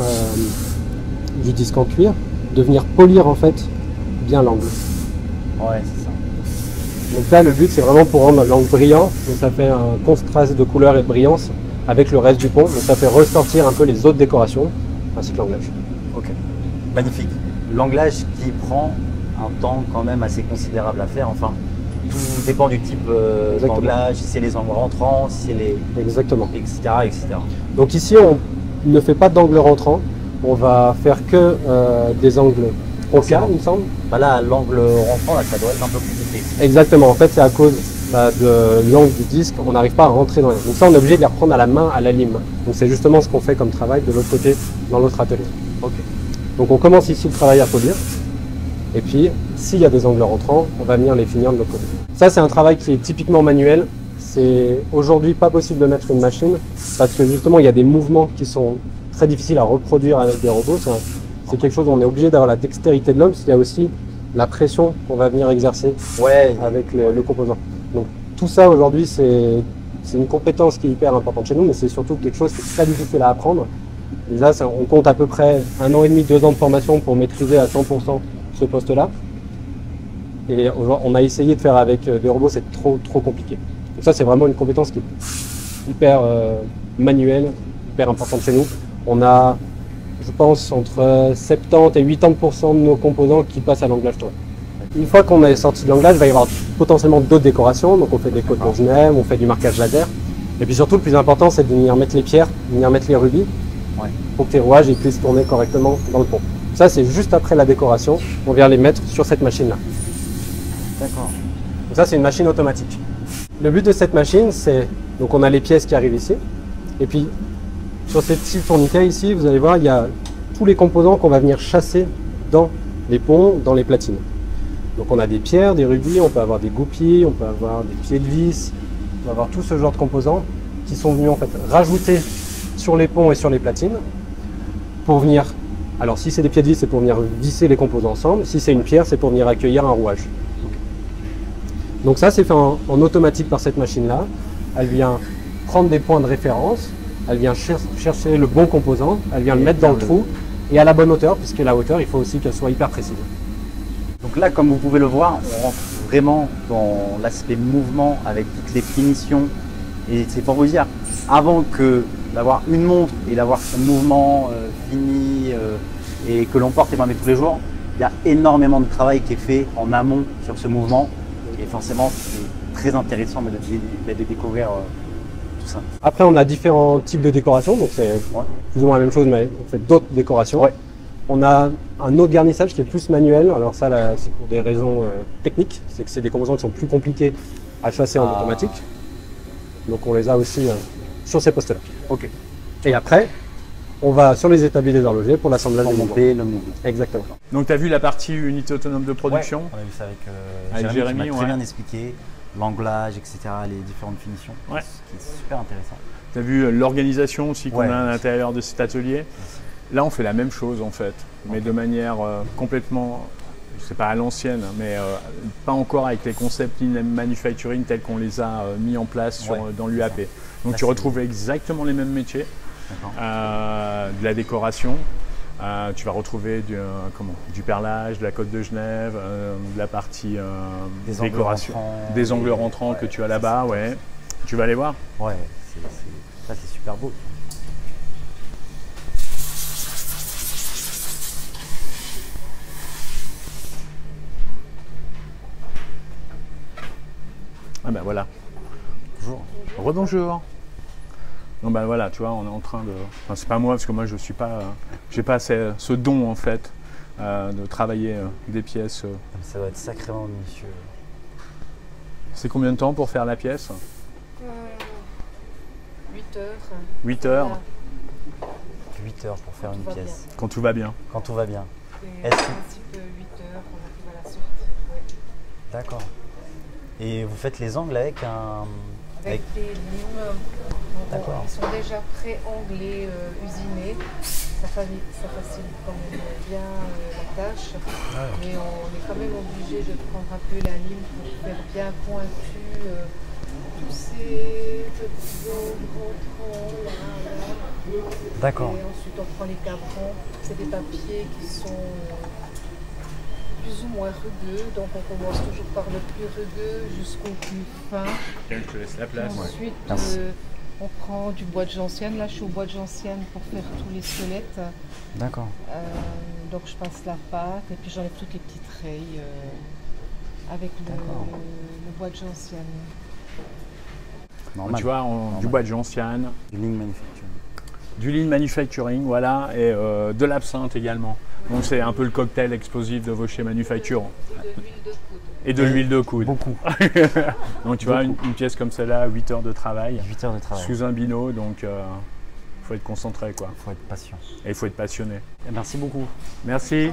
C: du disque en cuir, de venir polir en fait bien l'angle.
A: Ouais, c'est ça.
C: Donc là, le but, c'est vraiment pour rendre l'angle brillant. Donc ça fait un contraste de couleur et de brillance avec le reste du pont. Donc ça fait ressortir un peu les autres décorations, ainsi que l'anglage.
A: Ok. Magnifique. L'anglage qui prend un temps quand même assez considérable à faire. Enfin, tout dépend du type d'anglage, si c'est les angles rentrants, si c'est les...
C: Exactement.
A: etc. etc.
C: Donc ici, on ne fait pas d'angle rentrant. On va faire que des angles Oka, il me semble.
A: Là, l'angle rentrant, là, ça doit être un peu compliqué.
C: Exactement. En fait, c'est à cause de l'angle du disque, on n'arrive pas à rentrer dans les. Donc ça, on est obligé de les reprendre à la main, à la lime. Donc c'est justement ce qu'on fait comme travail de l'autre côté, dans l'autre atelier.
A: Ok.
C: Donc on commence ici le travail à polir. Et puis, s'il y a des angles rentrants, on va venir les finir de l'autre côté. Ça, c'est un travail qui est typiquement manuel. C'est aujourd'hui pas possible de mettre une machine parce que justement, il y a des mouvements qui sont très difficiles à reproduire avec des robots. C'est quelque chose où on est obligé d'avoir la dextérité de l'homme, parce qu'il y a aussi la pression qu'on va venir exercer avec le composant. Donc tout ça aujourd'hui, c'est une compétence qui est hyper importante chez nous, mais c'est surtout quelque chose qui est très difficile à apprendre. Et là, on compte à peu près 1 an et demi, 2 ans de formation pour maîtriser à 100% ce poste-là. Et on a essayé de faire avec des robots, c'est trop compliqué. Donc ça, c'est vraiment une compétence qui est hyper manuelle, hyper importante chez nous. On a, je pense, entre 70 et 80% de nos composants qui passent à l'anglage touret. Une fois qu'on est sorti de l'anglage, il va y avoir potentiellement d'autres décorations. Donc on fait des côtes de Genève, on fait du marquage laser. Et puis surtout, le plus important, c'est de venir mettre les pierres, venir mettre les rubis, pour que tes rouages puissent tourner correctement dans le pont. Ça, c'est juste après la décoration, on vient les mettre sur cette machine-là.
A: D'accord.
C: Donc ça, c'est une machine automatique. Le but de cette machine, c'est, donc on a les pièces qui arrivent ici, et puis sur ces petits tourniquets ici, vous allez voir, il y a tous les composants qu'on va venir chasser dans les ponts, dans les platines. Donc on a des pierres, des rubis, on peut avoir des goupilles, on peut avoir des pieds de vis, on peut avoir tout ce genre de composants qui sont venus en fait rajouter sur les ponts et sur les platines pour venir, alors si c'est des pieds de vis, c'est pour venir visser les composants ensemble, si c'est une pierre, c'est pour venir accueillir un rouage. Donc ça, c'est fait en automatique par cette machine-là. Elle vient prendre des points de référence, elle vient chercher le bon composant, elle vient le mettre dans le trou et à la bonne hauteur, puisque la hauteur, il faut aussi qu'elle soit hyper précise.
A: Donc là, comme vous pouvez le voir, on rentre vraiment dans l'aspect mouvement avec toutes les finitions. Et c'est pour vous dire, avant que d'avoir une montre et d'avoir son mouvement fini et que l'on porte et met tous les jours, il y a énormément de travail qui est fait en amont sur ce mouvement Et forcément, c'est très intéressant de découvrir tout ça.
C: Après, on a différents types de décorations, donc c'est plus ou moins la même chose, mais on fait d'autres décorations. Ouais. On a un autre garnissage qui est plus manuel. Alors ça, c'est pour des raisons techniques. C'est que c'est des composants qui sont plus compliqués à chasser en automatique. Donc on les a aussi sur ces postes-là.
A: Ok.
C: Et après, on va sur les établis des horlogers pour l'assemblage
A: du mouvement.
C: Exactement.
B: Donc tu as vu la partie unité autonome de production?
A: On a vu ça avec Jérémy qui m'a très bien expliqué l'anglage, etc., les différentes finitions, ce qui est super intéressant.
B: Tu as vu l'organisation aussi qu'on a à l'intérieur de cet atelier? Là, on fait la même chose en fait, mais de manière complètement, c'est pas à l'ancienne, mais pas encore avec les concepts lean manufacturing tels qu'on les a mis en place dans l'UAP. Donc tu retrouves exactement les mêmes métiers, de la décoration. Tu vas retrouver du perlage, de la côte de Genève, de la partie décoration, des angles rentrants que tu as là-bas. Ouais. Tu vas aller voir?
A: Ouais, ça c'est super beau.
B: Ah ben voilà.
A: Bonjour.
B: Rebonjour. Donc ben voilà, tu vois, on est en train de. Enfin, c'est pas moi parce que moi je suis pas, j'ai pas ce don en fait de travailler des pièces.
A: Ça doit être sacrément minutieux.
B: C'est combien de temps pour faire la pièce?
D: 8 heures.
B: 8 heures.
A: 8 heures pour faire une pièce.
B: Bien. Quand tout va bien.
A: Quand tout va bien.
D: En principe 8 heures, on arrive à la sortie. Ouais.
A: D'accord. Et vous faites les angles avec
D: avec des limes.
A: D'accord.
D: Ils sont déjà pré-anglés, usinés. Ça facilite quand même bien la tâche. Mais on est quand même obligé de prendre un peu la lime pour faire bien pointu tous ces petits angles rentrants là.
A: D'accord.
D: Et ensuite on prend les cabrons. C'est des papiers qui sont plus ou moins rugueux, donc on commence toujours par le plus rugueux jusqu'au plus fin.
B: Je te laisse la place.
D: Ensuite, on prend du bois de gentiane. Là, je suis au bois de gentiane pour faire tous les squelettes.
A: D'accord.
D: Donc, je passe la pâte et puis j'enlève toutes les petites rayes avec le bois de gentiane.
B: Tu vois, du bois de gentiane.
A: Du lean manufacturing.
B: Du lean manufacturing, voilà, et de l'absinthe également. Donc c'est un peu le cocktail explosif de Vaucher Manufacture. Et de l'huile de coude.
A: Beaucoup.
B: Donc tu vois, une pièce comme celle-là, 8 heures de travail.
A: 8 heures de travail.
B: Sous un bino, donc il faut être concentré, quoi.
A: Il faut être patient.
B: Et il faut être passionné.
A: Et merci beaucoup.
B: Merci.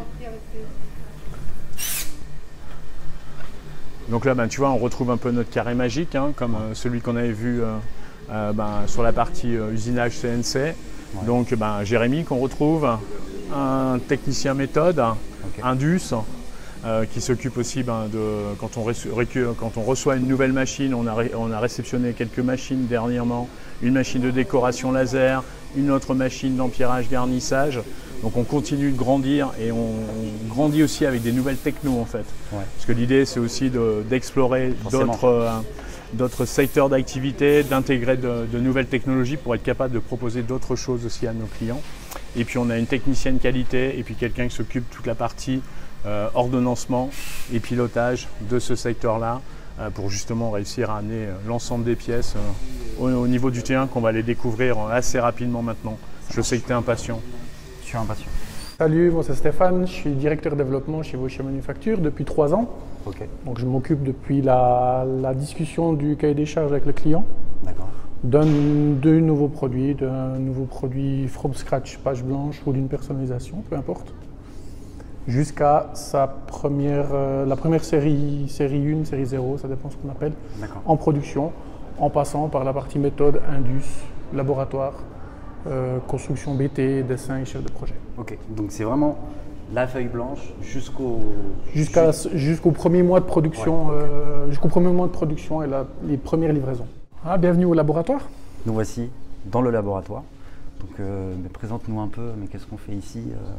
B: Donc là, tu vois, on retrouve un peu notre carré magique, hein, comme celui qu'on avait vu sur la partie usinage CNC. Donc Jérémy qu'on retrouve, un technicien méthode, Indus, qui s'occupe aussi quand on reçoit une nouvelle machine, on a réceptionné quelques machines dernièrement, une machine de décoration laser, une autre machine d'empierrage garnissage. Donc on continue de grandir et on grandit aussi avec des nouvelles technos en fait. Parce que l'idée c'est aussi d'explorer d'autres secteurs d'activité, d'intégrer de nouvelles technologies pour être capable de proposer d'autres choses aussi à nos clients. Et puis on a une technicienne qualité et puis quelqu'un qui s'occupe de toute la partie ordonnancement et pilotage de ce secteur-là pour justement réussir à amener l'ensemble des pièces au niveau du terrain qu'on va les découvrir assez rapidement maintenant. Je sais que tu es impatient.
A: Je suis impatient.
E: Salut, moi c'est Stéphane, je suis directeur développement chez Vaucher Manufacture depuis 3 ans. Donc je m'occupe depuis la discussion du cahier des charges avec le client. D'un nouveau produit from scratch, page blanche ou d'une personnalisation, peu importe. Jusqu'à la première série 1, série 0, ça dépend ce qu'on appelle, en production, en passant par la partie méthode, Indus, laboratoire, construction BT, dessin et chef de projet.
A: Ok, donc c'est vraiment la feuille blanche jusqu'au
E: premier mois de production, jusqu'au premier mois de production et les premières livraisons. Bienvenue au laboratoire.
A: Nous voici dans le laboratoire. Donc présente-nous un peu, mais qu'est-ce qu'on fait ici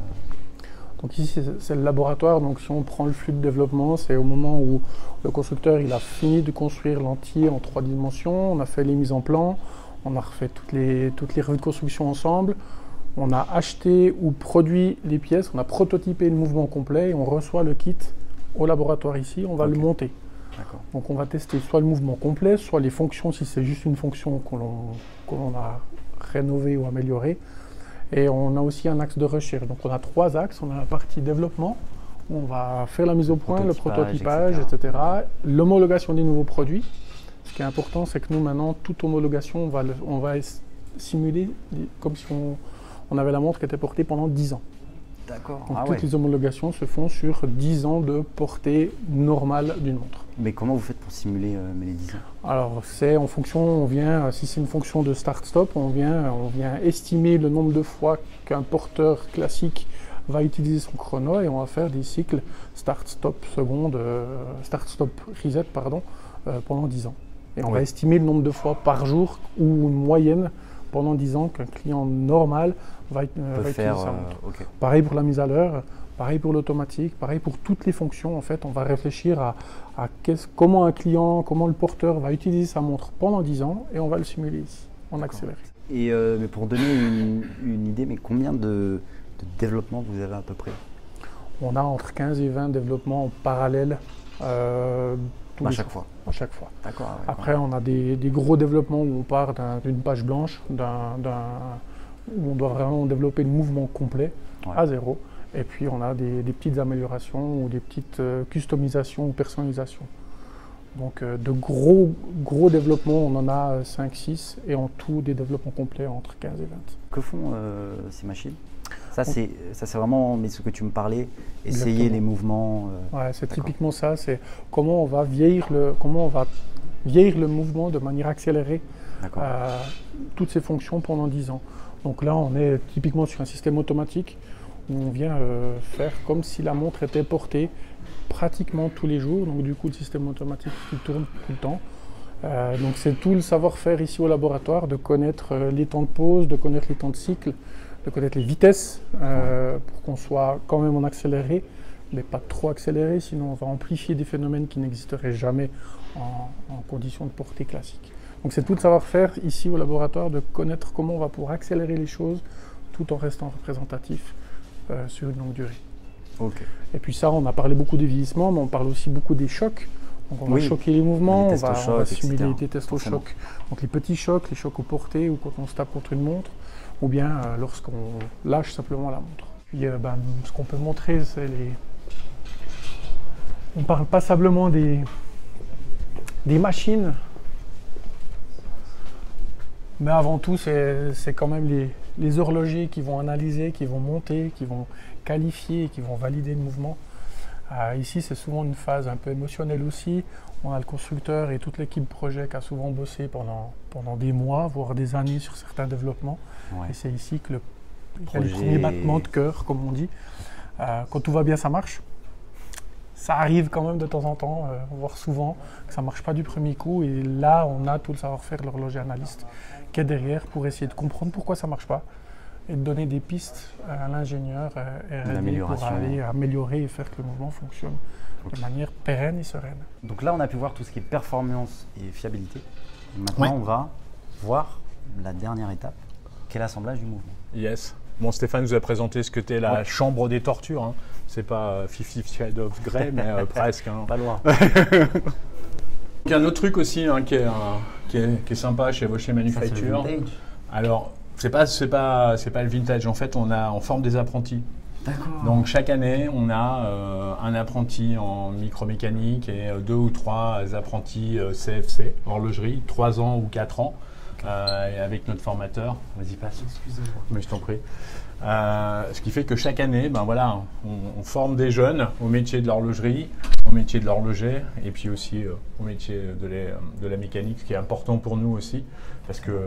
E: Donc ici c'est le laboratoire, donc si on prend le flux de développement, c'est au moment où le constructeur il a fini de construire l'entier en 3 dimensions, on a fait les mises en plan, on a refait toutes les revues de construction ensemble, on a acheté ou produit les pièces, on a prototypé le mouvement complet et on reçoit le kit au laboratoire ici, on va le monter. Donc on va tester soit le mouvement complet, soit les fonctions, si c'est juste une fonction que l'on a rénovée ou améliorée. Et on a aussi un axe de recherche. Donc on a 3 axes. On a la partie développement, où on va faire la mise au point, le prototypage, etc. L'homologation des nouveaux produits. Ce qui est important, c'est que nous, maintenant, toute homologation, on va simuler comme si on avait la montre qui était portée pendant 10 ans.
A: D'accord.
E: Donc toutes les homologations se font sur 10 ans de portée normale d'une montre.
A: Mais comment vous faites pour simuler les 10 ans?
E: Alors c'est en fonction, si c'est une fonction de start-stop, on vient estimer le nombre de fois qu'un porteur classique va utiliser son chrono et on va faire des cycles start-stop seconde, start-stop reset pendant 10 ans. Et on va estimer le nombre de fois par jour ou une moyenne pendant 10 ans qu'un client normal va utiliser sa montre. Pareil pour la mise à l'heure, pareil pour l'automatique, pareil pour toutes les fonctions. En fait, on va réfléchir à comment un client, comment le porteur va utiliser sa montre pendant 10 ans et on va le simuler ici, en accéléré.
A: Et mais pour donner une idée, mais combien de développement vous avez à peu près?
E: On a entre 15 et 20 développements en parallèle
A: à chaque fois.
E: À chaque fois.
A: D'accord. Ouais,
E: après, on a des gros développements où on part d'une page blanche, où on doit vraiment développer le mouvement complet à zéro. Et puis, on a des petites améliorations ou des petites customisations ou personnalisations. Donc, de gros développements, on en a 5-6 et en tout, des développements complets entre 15 et 20.
A: Que font ces machines? Ça, c'est vraiment ce que tu me parlais, essayer les mouvements.
E: Ouais, c'est typiquement ça, c'est comment on va vieillir le mouvement de manière accélérée, toutes ces fonctions pendant 10 ans. Donc là, on est typiquement sur un système automatique où on vient faire comme si la montre était portée pratiquement tous les jours. Donc du coup, le système automatique qui tourne tout le temps. Donc c'est tout le savoir-faire ici au laboratoire, de connaître les temps de pause, de connaître les temps de cycle, de connaître les vitesses pour qu'on soit quand même en accéléré, mais pas trop accéléré, sinon on va amplifier des phénomènes qui n'existeraient jamais en conditions de portée classique. Donc c'est tout le savoir-faire ici au laboratoire de connaître comment on va pouvoir accélérer les choses tout en restant représentatif sur une longue durée. Et puis ça, on a parlé beaucoup des vieillissements, mais on parle aussi beaucoup des chocs. Donc on va choquer les mouvements, on va simuler des tests au choc. Donc les petits chocs, les chocs aux portées ou quand on se tape contre une montre, ou bien lorsqu'on lâche simplement la montre. Puis ce qu'on peut montrer, c'est on parle passablement des machines, mais avant tout, c'est quand même les horlogers qui vont analyser, qui vont monter, qui vont qualifier, qui vont valider le mouvement. Ici, c'est souvent une phase un peu émotionnelle aussi. On a le constructeur et toute l'équipe projet qui a souvent bossé pendant des mois, voire des années sur certains développements. Et c'est ici que il y a les premiers battements de cœur, comme on dit. Quand tout va bien, ça marche. Ça arrive quand même de temps en temps, voire souvent, que ça ne marche pas du premier coup. Et là, on a tout le savoir-faire de l'horloger analyste qui est derrière pour essayer de comprendre pourquoi ça ne marche pas et de donner des pistes à l'ingénieur R&D pour aller améliorer et faire que le mouvement fonctionne de manière pérenne et sereine.
A: Donc là, on a pu voir tout ce qui est performance et fiabilité. Maintenant, on va voir la dernière étape, qui est l'assemblage du mouvement.
B: Yes. Bon, Stéphane nous a présenté ce que t'es la chambre des tortures. Hein. C'est pas 50 Shades of Grey, mais presque. Hein.
A: Pas loin.
B: Il y a un autre truc aussi qui est sympa chez Vaucher Manufacture.
A: Ça, c'est le vintage.
B: Alors, c'est pas le vintage. En fait, on forme des apprentis.
A: D'accord.
B: Donc chaque année, on a un apprenti en micromécanique et 2 ou 3 apprentis CFC, horlogerie, 3 ans ou 4 ans. Avec notre formateur.
A: Vas-y, passe. Excusez-moi.
B: Mais je t'en prie. Ce qui fait que chaque année, on forme des jeunes au métier de l'horlogerie, au métier de l'horloger et puis aussi au métier de la mécanique, ce qui est important pour nous aussi, parce que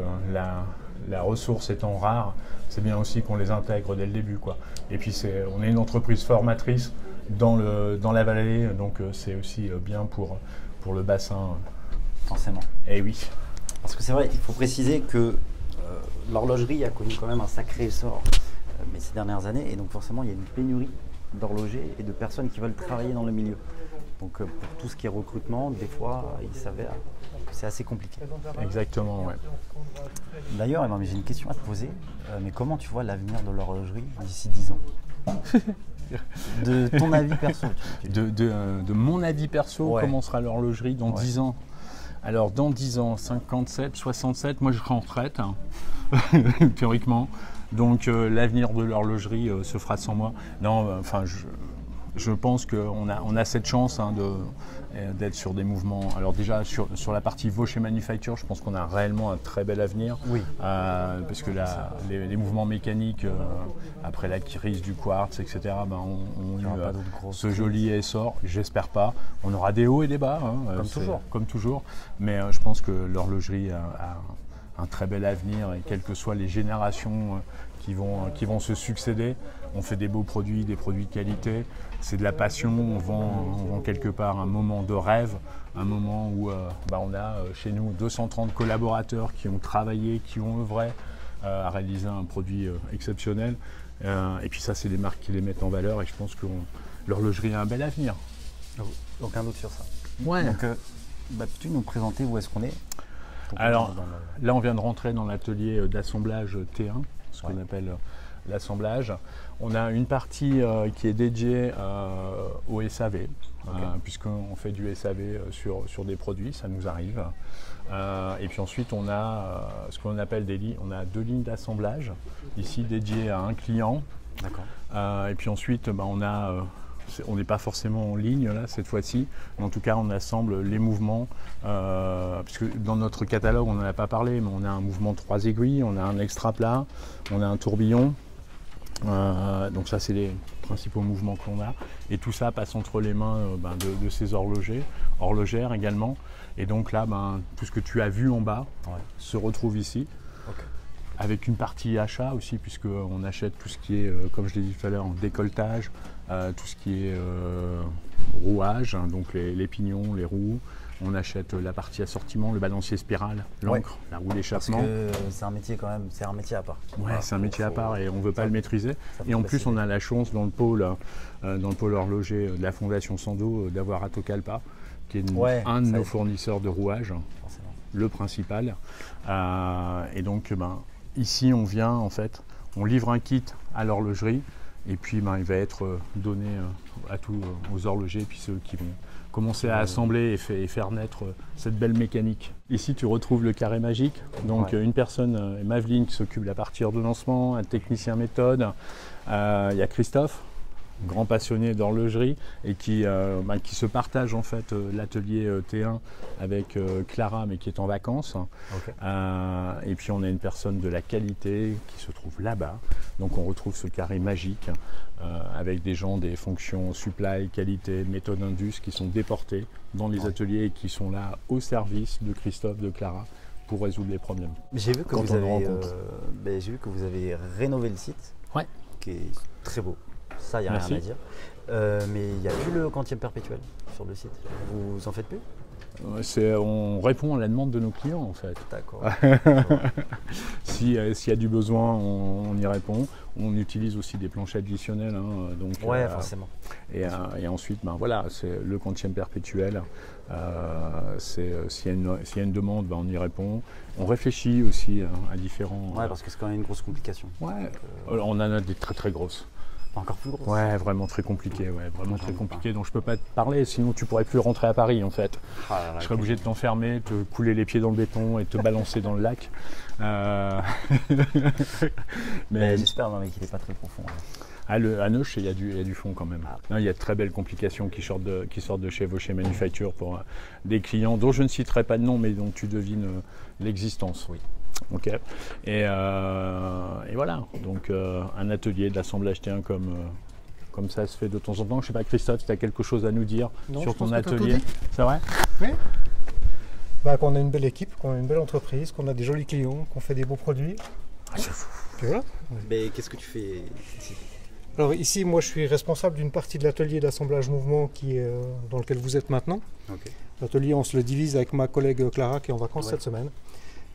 B: la ressource étant rare, c'est bien aussi qu'on les intègre dès le début, quoi. Et puis on est une entreprise formatrice dans la vallée, donc c'est aussi bien pour le bassin.
A: Forcément.
B: Eh oui.
A: Parce que c'est vrai, il faut préciser que l'horlogerie a connu quand même un sacré essor mais ces dernières années, et donc forcément il y a une pénurie d'horlogers et de personnes qui veulent travailler dans le milieu. Donc pour tout ce qui est recrutement, des fois il s'avère que c'est assez compliqué.
B: Exactement, ouais.
A: D'ailleurs, j'ai une question à te poser, mais comment tu vois l'avenir de l'horlogerie d'ici 10 ans ? De ton avis perso.
B: De mon avis perso,
A: Ouais.
B: comment sera l'horlogerie dans
A: Ouais.
B: 10 ans? Alors dans 10 ans, 57, 67, moi je serai en retraite, hein, théoriquement. Donc l'avenir de l'horlogerie se fera sans moi. Non, enfin je pense qu'on a cette chance hein, d'être sur des mouvements. Alors déjà sur la partie Vaucher Manufacture, je pense qu'on a réellement un très bel avenir.
A: Oui.
B: Parce que les mouvements mécaniques, après la crise du quartz, etc., ont eu
A: pas d'autres grosses
B: ce joli essor. J'espère pas. On aura des hauts et des bas. Hein,
A: Comme toujours.
B: Mais je pense que l'horlogerie a un très bel avenir et quelles que soient les générations qui vont se succéder, on fait des beaux produits, des produits de qualité, c'est de la passion, on vend quelque part un moment de rêve, un moment où on a chez nous 230 collaborateurs qui ont travaillé, qui ont œuvré à réaliser un produit exceptionnel. Et puis ça, c'est des marques qui les mettent en valeur et je pense que l'horlogerie a un bel avenir.
A: Aucun doute sur ça.
B: Ouais.
A: Donc, peux-tu nous présenter où est-ce qu'on est?
B: Alors, là, on vient de rentrer dans l'atelier d'assemblage T1, ce qu'on appelle l'assemblage. On a une partie qui est dédiée au SAV, puisqu'on fait du SAV sur des produits, ça nous arrive. Et puis ensuite, on a ce qu'on appelle on a 2 lignes d'assemblage, ici dédiées à un client.
A: D'accord.
B: Et puis ensuite, on n'est pas forcément en ligne là cette fois-ci, mais en tout cas on assemble les mouvements, puisque dans notre catalogue on n'en a pas parlé, mais on a un mouvement 3 aiguilles, on a un extra plat, on a un tourbillon, donc ça c'est les principaux mouvements qu'on a, et tout ça passe entre les mains de ces horlogères également, et donc là tout ce que tu as vu en bas se retrouve ici.
A: Ok.
B: Avec une partie achat aussi, puisqu'on achète tout ce qui est, comme je l'ai dit tout à l'heure, décolletage, tout ce qui est rouage, hein, donc les pignons, les roues. On achète la partie assortiment, le balancier spirale, l'encre, la roue d'échappement.
A: Parce que c'est un métier quand même, c'est un métier à part.
B: Ouais, c'est un métier à part et on ne veut pas le maîtriser. Et en plus, on a la chance dans le pôle horloger de la Fondation Sando d'avoir Atocalpa, qui est un de nos fournisseurs de rouage, le principal. Et donc, ici, on vient, en fait, on livre un kit à l'horlogerie et puis il va être donné à tous aux horlogers et puis ceux qui vont commencer à assembler et faire naître cette belle mécanique. Ici, tu retrouves le carré magique. Donc, une personne, Maveline, qui s'occupe de la partie ordonnancement, un technicien méthode. Il y a Christophe, grand passionné d'horlogerie et qui se partage en fait l'atelier T1 avec Clara, mais qui est en vacances.
A: Okay.
B: Et puis on a une personne de la qualité qui se trouve là-bas. Donc on retrouve ce carré magique avec des gens des fonctions supply, qualité, méthode indus qui sont déportés dans les ateliers et qui sont là au service de Christophe, de Clara, pour résoudre les problèmes.
A: J'ai vu que j'ai vu que vous avez rénové le site, qui est très beau. Ça, il n'y a rien à dire. Mais il n'y a plus le quantième perpétuel sur le site. Vous en faites plus?
B: On répond à la demande de nos clients en fait.
A: D'accord.
B: S'il y a du besoin, on y répond. On utilise aussi des planches additionnelles. Hein, donc,
A: forcément.
B: Et ensuite, c'est le quantième perpétuel. S'il y a une demande, on y répond. On réfléchit aussi à différents...
A: Ouais, parce que c'est quand même une grosse complication.
B: Ouais. On en a des très très grosses.
A: Encore plus grosse.
B: Ouais, vraiment très compliqué, donc je peux pas te parler, sinon tu pourrais plus rentrer à Paris en fait. Je serais obligé de t'enfermer, te couler les pieds dans le béton et te balancer dans le lac.
A: Mais j'espère qu'il n'est pas très profond.
B: À Neuch, il y a du fond quand même. Non, il y a de très belles complications qui sortent de chez Vaucher Manufacture pour des clients dont je ne citerai pas de nom, mais dont tu devines l'existence.
A: Oui.
B: Ok. Et voilà. Donc un atelier d'assemblage T1 comme ça se fait de temps en temps. Je ne sais pas, Christophe, si tu as quelque chose à nous dire sur ton atelier. C'est vrai?
F: Oui. Qu'on a une belle équipe, qu'on a une belle entreprise, qu'on a des jolis clients, qu'on fait des beaux produits.
B: C'est fou.
F: Et voilà.
A: Mais qu'est-ce que tu fais ici?
F: Alors ici, moi je suis responsable d'une partie de l'atelier d'assemblage mouvement qui est dans lequel vous êtes maintenant.
A: Okay.
F: L'atelier, on se le divise avec ma collègue Clara qui est en vacances cette semaine.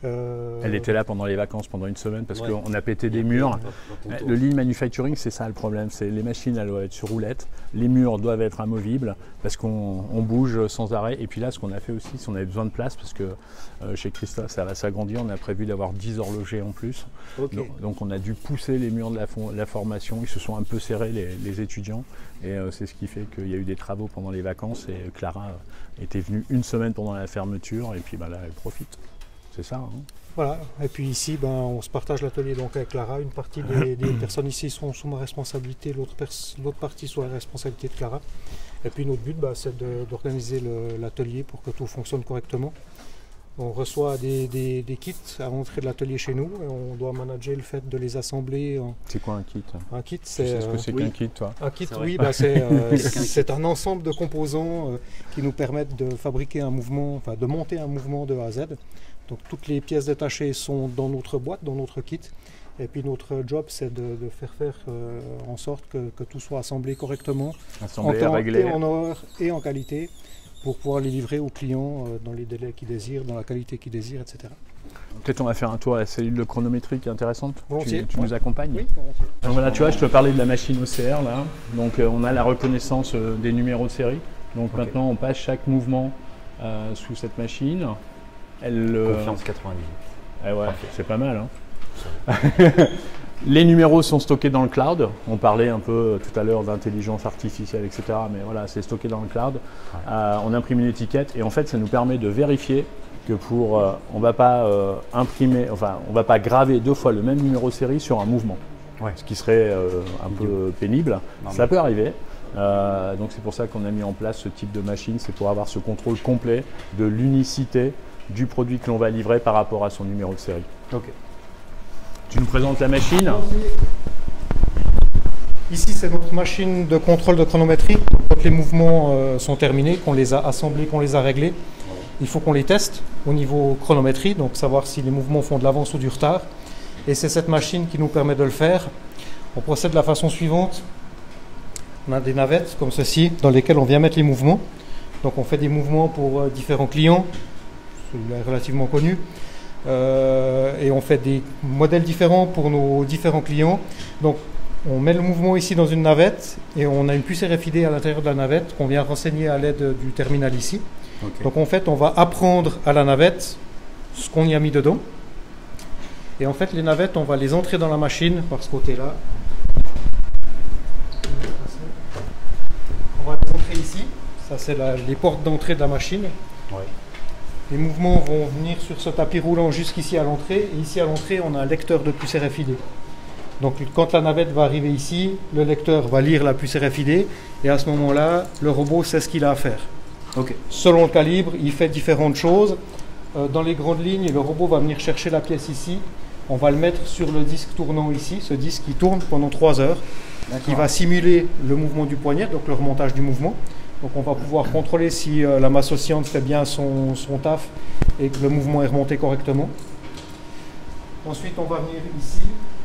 B: Elle était là pendant les vacances, pendant une semaine, parce qu'on a pété des murs. Le lean manufacturing, c'est ça le problème. C'est les machines, elles doivent être sur roulette. Les murs doivent être amovibles, parce qu'on bouge sans arrêt. Et puis là, ce qu'on a fait aussi, c'est qu'on avait besoin de place, parce que chez Christophe, ça va s'agrandir. On a prévu d'avoir 10 horlogers en plus. Donc on a dû pousser les murs de la formation. Ils se sont un peu serrés, les étudiants. Et c'est ce qui fait qu'il y a eu des travaux pendant les vacances. Et Clara était venue une semaine pendant la fermeture. Et puis là, elle profite. C'est ça. Hein.
F: Voilà. Et puis ici, on se partage l'atelier donc avec Clara. Une partie des personnes ici sont sous ma responsabilité, l'autre partie sous la responsabilité de Clara. Et puis notre but, c'est d'organiser l'atelier pour que tout fonctionne correctement. On reçoit des kits à l'entrée de l'atelier chez nous et on doit manager le fait de les assembler.
B: C'est quoi un kit?
F: Un kit,
B: c'est... Tu sais ce que c'est qu'un kit, toi?
F: Un kit, oui, c'est un ensemble de composants qui nous permettent de fabriquer un mouvement, de monter un mouvement de A à Z. Donc toutes les pièces détachées sont dans notre boîte, dans notre kit. Et puis notre job, c'est de faire en sorte que tout soit assemblé correctement, en temps et en heure et en qualité, pour pouvoir les livrer aux clients dans les délais qu'ils désirent, dans la qualité qu'ils désirent, etc.
B: Peut-être on va faire un tour à la cellule de chronométrie qui est intéressante. Tu nous accompagnes?
F: Oui, volontiers.
B: Donc voilà, tu vois, je te parlais de la machine OCR là. Donc on a la reconnaissance des numéros de série. Donc maintenant on passe chaque mouvement sous cette machine.
A: Confiance 90.
B: C'est pas mal. Hein. Les numéros sont stockés dans le cloud. On parlait un peu tout à l'heure d'intelligence artificielle, etc. Mais voilà, c'est stocké dans le cloud. On imprime une étiquette et en fait, ça nous permet de vérifier que on ne va pas imprimer, on va pas graver 2 fois le même numéro de série sur un mouvement. Ce qui serait un peu pénible. Ça peut arriver. Donc c'est pour ça qu'on a mis en place ce type de machine. C'est pour avoir ce contrôle complet de l'unicité du produit que l'on va livrer par rapport à son numéro de série. Tu nous présentes la machine?
F: Ici, c'est notre machine de contrôle de chronométrie. Quand les mouvements sont terminés, qu'on les a assemblés, qu'on les a réglés, il faut qu'on les teste au niveau chronométrie, donc savoir si les mouvements font de l'avance ou du retard. Et c'est cette machine qui nous permet de le faire. On procède de la façon suivante. On a des navettes comme ceci, dans lesquelles on vient mettre les mouvements. Donc on fait des mouvements pour différents clients, celui-là est relativement connu. Et on fait des modèles différents pour nos différents clients. Donc on met le mouvement ici dans une navette et on a une puce RFID à l'intérieur de la navette qu'on vient renseigner à l'aide du terminal ici. Donc en fait on va apprendre à la navette ce qu'on y a mis dedans. Et en fait les navettes on va les entrer dans la machine par ce côté-là. On va les entrer ici. Ça c'est les portes d'entrée de la machine. Les mouvements vont venir sur ce tapis roulant jusqu'ici à l'entrée. Et ici à l'entrée, on a un lecteur de puce RFID. Donc quand la navette va arriver ici, le lecteur va lire la puce RFID. Et à ce moment-là, le robot sait ce qu'il a à faire. Selon le calibre, il fait différentes choses. Dans les grandes lignes, le robot va venir chercher la pièce ici. On va le mettre sur le disque tournant ici. Ce disque qui tourne pendant 3 heures. Qui va simuler le mouvement du poignet, donc le remontage du mouvement. Donc on va pouvoir contrôler si la masse oscillante fait bien son taf et que le mouvement est remonté correctement. Ensuite on va venir ici.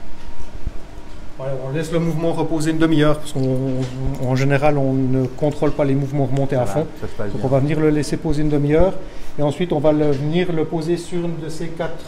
F: Voilà, on laisse le mouvement reposer une demi-heure parce qu'en général on ne contrôle pas les mouvements remontés à fond. Donc on va venir le laisser poser une demi-heure et ensuite on va venir le poser sur un de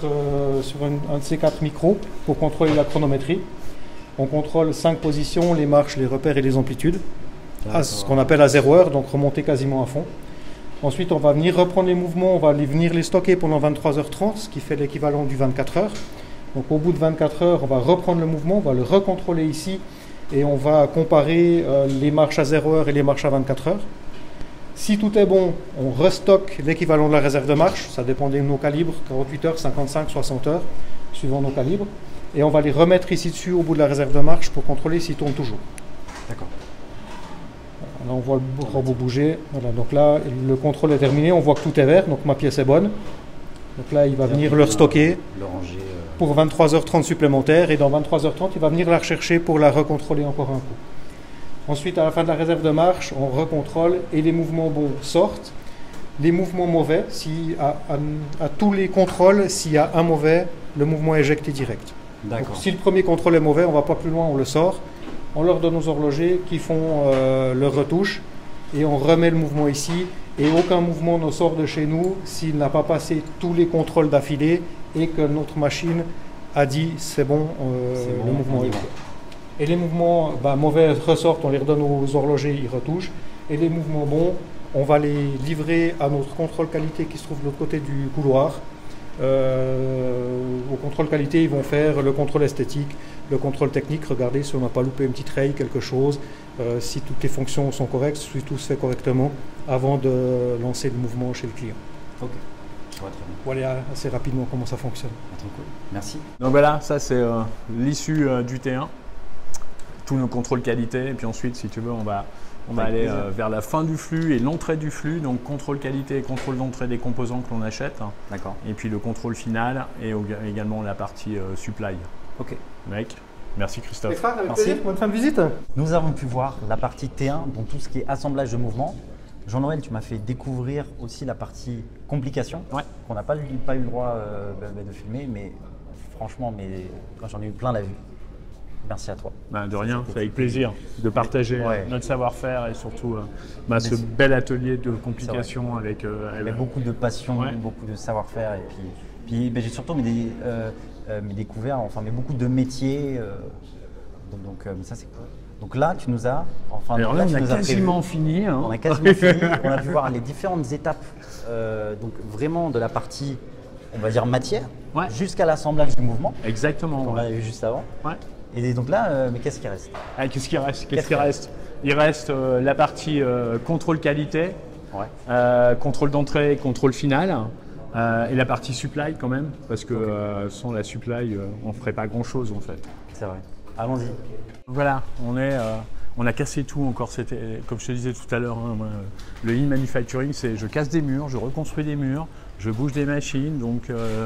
F: ces 4 micros pour contrôler la chronométrie. On contrôle 5 positions, les marches, les repères et les amplitudes. Ce qu'on appelle à 0 heure, donc remonter quasiment à fond. Ensuite, on va venir reprendre les mouvements, on va venir les stocker pendant 23h30, ce qui fait l'équivalent du 24 heures. Donc au bout de 24 heures, on va reprendre le mouvement, on va le recontrôler ici et on va comparer les marches à 0 heure et les marches à 24 heures. Si tout est bon, on restocke l'équivalent de la réserve de marche, ça dépend de nos calibres, 48 heures, 55, 60 heures, suivant nos calibres. Et on va les remettre ici dessus au bout de la réserve de marche pour contrôler s'ils tournent toujours.
A: D'accord.
F: Là, on voit le robot bouger. Voilà, donc là, le contrôle est terminé. On voit que tout est vert, donc ma pièce est bonne. Donc là, il va venir le stocker pour 23h30 supplémentaires. Et dans 23h30, il va venir la rechercher pour la recontrôler encore un coup. Ensuite, à la fin de la réserve de marche, on recontrôle et les mouvements bons sortent. Les mouvements mauvais, à tous les contrôles, s'il y a un mauvais, le mouvement est éjecté direct. Donc, si le premier contrôle est mauvais, on ne va pas plus loin, on le sort. On leur donne aux horlogers qui font leur retouche et on remet le mouvement ici Et aucun mouvement ne sort de chez nous s'il n'a pas passé tous les contrôles d'affilée et que notre machine a dit c'est bon, le mouvement est bon. Et les mouvements mauvais ressortent, on les redonne aux horlogers, ils retouchent. Et les mouvements bons, on va les livrer à notre contrôle qualité qui se trouve de l'autre côté du couloir. Au contrôle qualité, ils vont faire le contrôle esthétique, le contrôle technique, regarder si on n'a pas loupé une petite raye, quelque chose, si toutes les fonctions sont correctes, si tout se fait correctement, avant de lancer le mouvement chez le client.
A: Ok, je vois très bien.
F: Voilà assez rapidement comment ça fonctionne.
A: Très cool. Merci.
B: Donc voilà, ça c'est l'issue du T1. Tous nos contrôles qualité, et puis ensuite, si tu veux, on va aller vers la fin du flux et l'entrée du flux, donc contrôle qualité et contrôle d'entrée des composants que l'on achète.
A: D'accord.
B: Et puis le contrôle final et également la partie supply.
A: Ok.
B: Mec, merci Christophe.
F: Merci. Bonne fin de visite.
A: Nous avons pu voir la partie T1, donc tout ce qui est assemblage de mouvements. Jean-Noël, tu m'as fait découvrir aussi la partie complication, qu'on n'a pas eu le droit de filmer, mais franchement, j'en ai eu plein la vue. Merci à toi.
B: De rien, c'est avec plaisir de partager notre savoir-faire et surtout ce bel atelier de complication avec
A: beaucoup de passion, beaucoup de savoir-faire et puis j'ai surtout mes découvertes, enfin beaucoup de métiers. Donc ça c'est cool. Donc là tu nous as,
B: alors là, on a quasiment fini. Hein.
A: On a quasiment fini. On a pu voir les différentes étapes, donc vraiment de la partie, on va dire matière, jusqu'à l'assemblage du mouvement.
B: Exactement.
A: On l'avait vu juste avant.
B: Ouais.
A: Et donc là, mais qu'est-ce qui reste?
B: Qu'est-ce qui reste? Il reste la partie contrôle qualité, contrôle d'entrée, contrôle final, et la partie supply quand même, parce que sans la supply, on ne ferait pas grand-chose en fait.
A: C'est vrai. Allons-y.
B: Voilà, on a cassé tout encore. C'était, comme je te disais tout à l'heure, le lean manufacturing, c'est je casse des murs, je reconstruis des murs, je bouge des machines, donc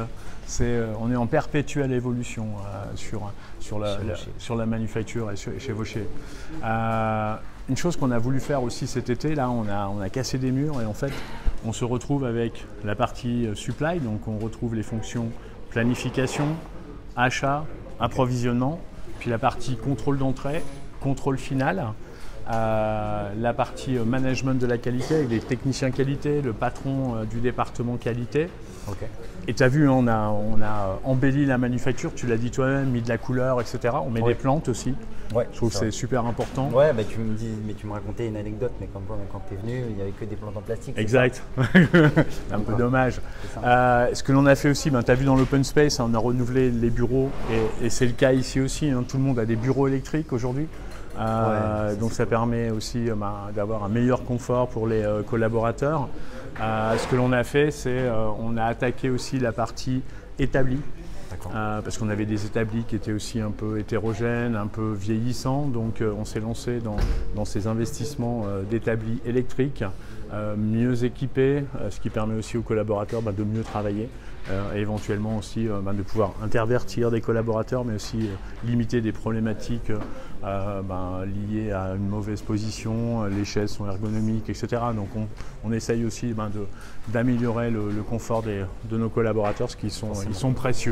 B: on est en perpétuelle évolution sur la manufacture et chez Vaucher. Une chose qu'on a voulu faire aussi cet été, là on a cassé des murs et en fait on se retrouve avec la partie supply, donc on retrouve les fonctions planification, achat, approvisionnement, puis la partie contrôle d'entrée, contrôle final, la partie management de la qualité avec les techniciens qualité, le patron du département qualité.
A: Okay.
B: Et tu as vu, on a embelli la manufacture, tu l'as dit toi-même, mis de la couleur, etc. On met des plantes aussi. Ouais, je trouve que c'est super important.
A: Ouais, tu me racontais une anecdote, mais comme quoi, quand tu es venu, il n'y avait que des plantes en plastique.
B: Exact. Un peu dommage. Ce que l'on a fait aussi, tu as vu dans l'open space, on a renouvelé les bureaux et c'est le cas ici aussi. Tout le monde a des bureaux électriques aujourd'hui. Donc ça permet aussi d'avoir un meilleur confort pour les collaborateurs. Ce que l'on a fait, c'est on a attaqué aussi la partie établie. Parce qu'on avait des établis qui étaient aussi un peu hétérogènes, un peu vieillissants. Donc on s'est lancé dans ces investissements d'établis électriques, mieux équipés, ce qui permet aussi aux collaborateurs de mieux travailler. Et éventuellement aussi de pouvoir intervertir des collaborateurs, mais aussi limiter des problématiques liées à une mauvaise position, les chaises sont ergonomiques, etc. Donc on essaye aussi d'améliorer le confort de nos collaborateurs, parce qu'ils sont précieux.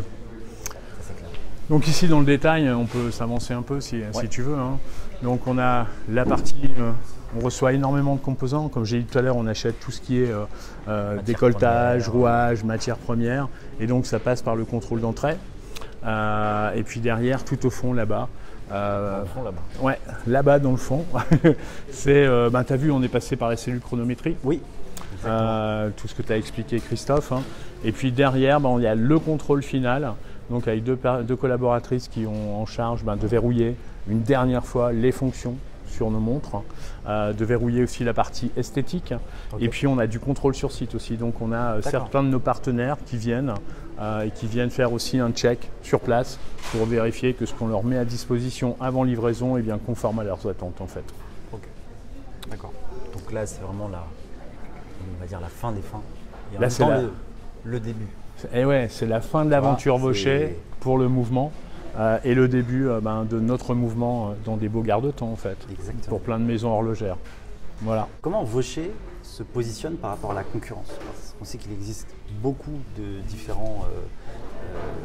B: Donc ici dans le détail, on peut s'avancer un peu si tu veux. Hein. Donc on a la partie, on reçoit énormément de composants. Comme j'ai dit tout à l'heure, on achète tout ce qui est décolletage, rouage, matières premières. Et donc ça passe par le contrôle d'entrée. Et puis derrière, tout au fond là-bas. Ouais, là-bas dans le fond. C'est, tu as vu, on est passé par les cellules chronométriques. Oui. Tout ce que tu as expliqué Christophe. Hein. Et puis derrière, il y a le contrôle final. Donc avec deux collaboratrices qui ont en charge de verrouiller une dernière fois les fonctions sur nos montres, de verrouiller aussi la partie esthétique. Okay. Et puis on a du contrôle sur site aussi. Donc on a certains de nos partenaires qui viennent et qui viennent faire aussi un check sur place pour vérifier que ce qu'on leur met à disposition avant livraison est bien conforme à leurs attentes en fait.
A: Ok, d'accord. Donc là c'est vraiment on va dire la fin des fins. Et
B: là c'est
A: le début.
B: Et ouais, c'est la fin de l'aventure Vaucher pour le mouvement et le début de notre mouvement dans des beaux garde-temps en fait. Exactement. Pour plein de maisons horlogères. Voilà.
A: Comment Vaucher se positionne par rapport à la concurrence? On sait qu'il existe beaucoup de différents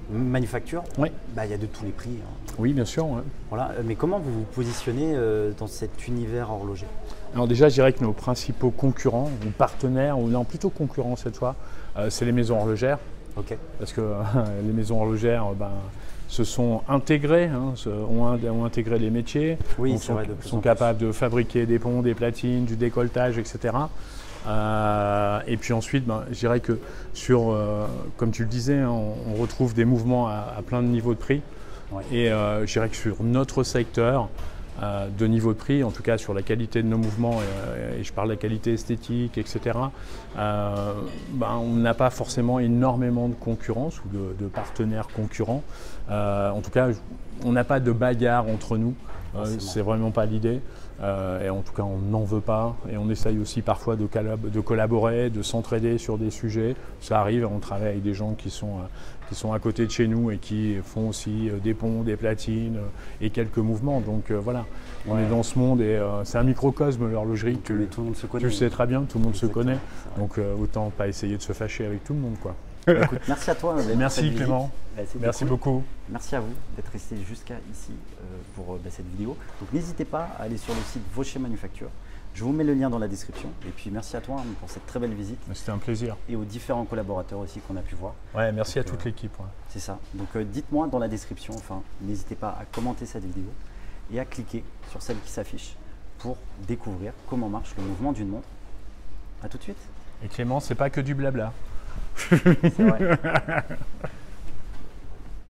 A: manufacture,
B: oui.
A: Il y a de tous les prix. Hein.
B: Oui, bien sûr. Ouais.
A: Voilà. Mais comment vous vous positionnez dans cet univers horloger?
B: Alors déjà, je dirais que nos principaux concurrents, ou partenaires, ou non, plutôt concurrents cette fois, c'est les maisons horlogères.
A: Okay.
B: Parce que les maisons horlogères se sont intégrées, hein, ont intégré les métiers,
A: oui,
B: sont capables de fabriquer des ponts, des platines, du décolletage, etc. Et puis ensuite, je dirais que comme tu le disais, hein, on retrouve des mouvements à plein de niveaux de prix. Ouais. Et je dirais que sur notre secteur, de niveau de prix, en tout cas sur la qualité de nos mouvements, et je parle de la qualité esthétique, etc., on n'a pas forcément énormément de concurrence ou de partenaires concurrents. En tout cas, on n'a pas de bagarre entre nous, c'est vraiment pas l'idée. Et en tout cas, on n'en veut pas et on essaye aussi parfois de collaborer, de s'entraider sur des sujets. Ça arrive, on travaille avec des gens qui sont à côté de chez nous et qui font aussi des ponts, des platines et quelques mouvements. Donc voilà, on est dans ce monde et c'est un microcosme, l'horlogerie.
A: Tout le monde se connaît.
B: Tu le sais très bien, tout le monde se connaît. Donc autant pas essayer de se fâcher avec tout le monde, quoi.
A: Écoute, merci à toi.
B: Merci Clément. Merci beaucoup.
A: Merci à vous d'être resté jusqu'à ici pour cette vidéo. Donc n'hésitez pas à aller sur le site Vaucher Manufacture. Je vous mets le lien dans la description. Et puis merci à toi pour cette très belle visite.
B: C'était un plaisir.
A: Et aux différents collaborateurs aussi qu'on a pu voir.
B: Ouais, merci à toute l'équipe. Ouais.
A: C'est ça. Donc dites-moi dans la description, n'hésitez pas à commenter cette vidéo et à cliquer sur celle qui s'affiche pour découvrir comment marche le mouvement d'une montre. À tout de suite.
B: Et Clément, c'est pas que du blabla.
A: C'est vrai.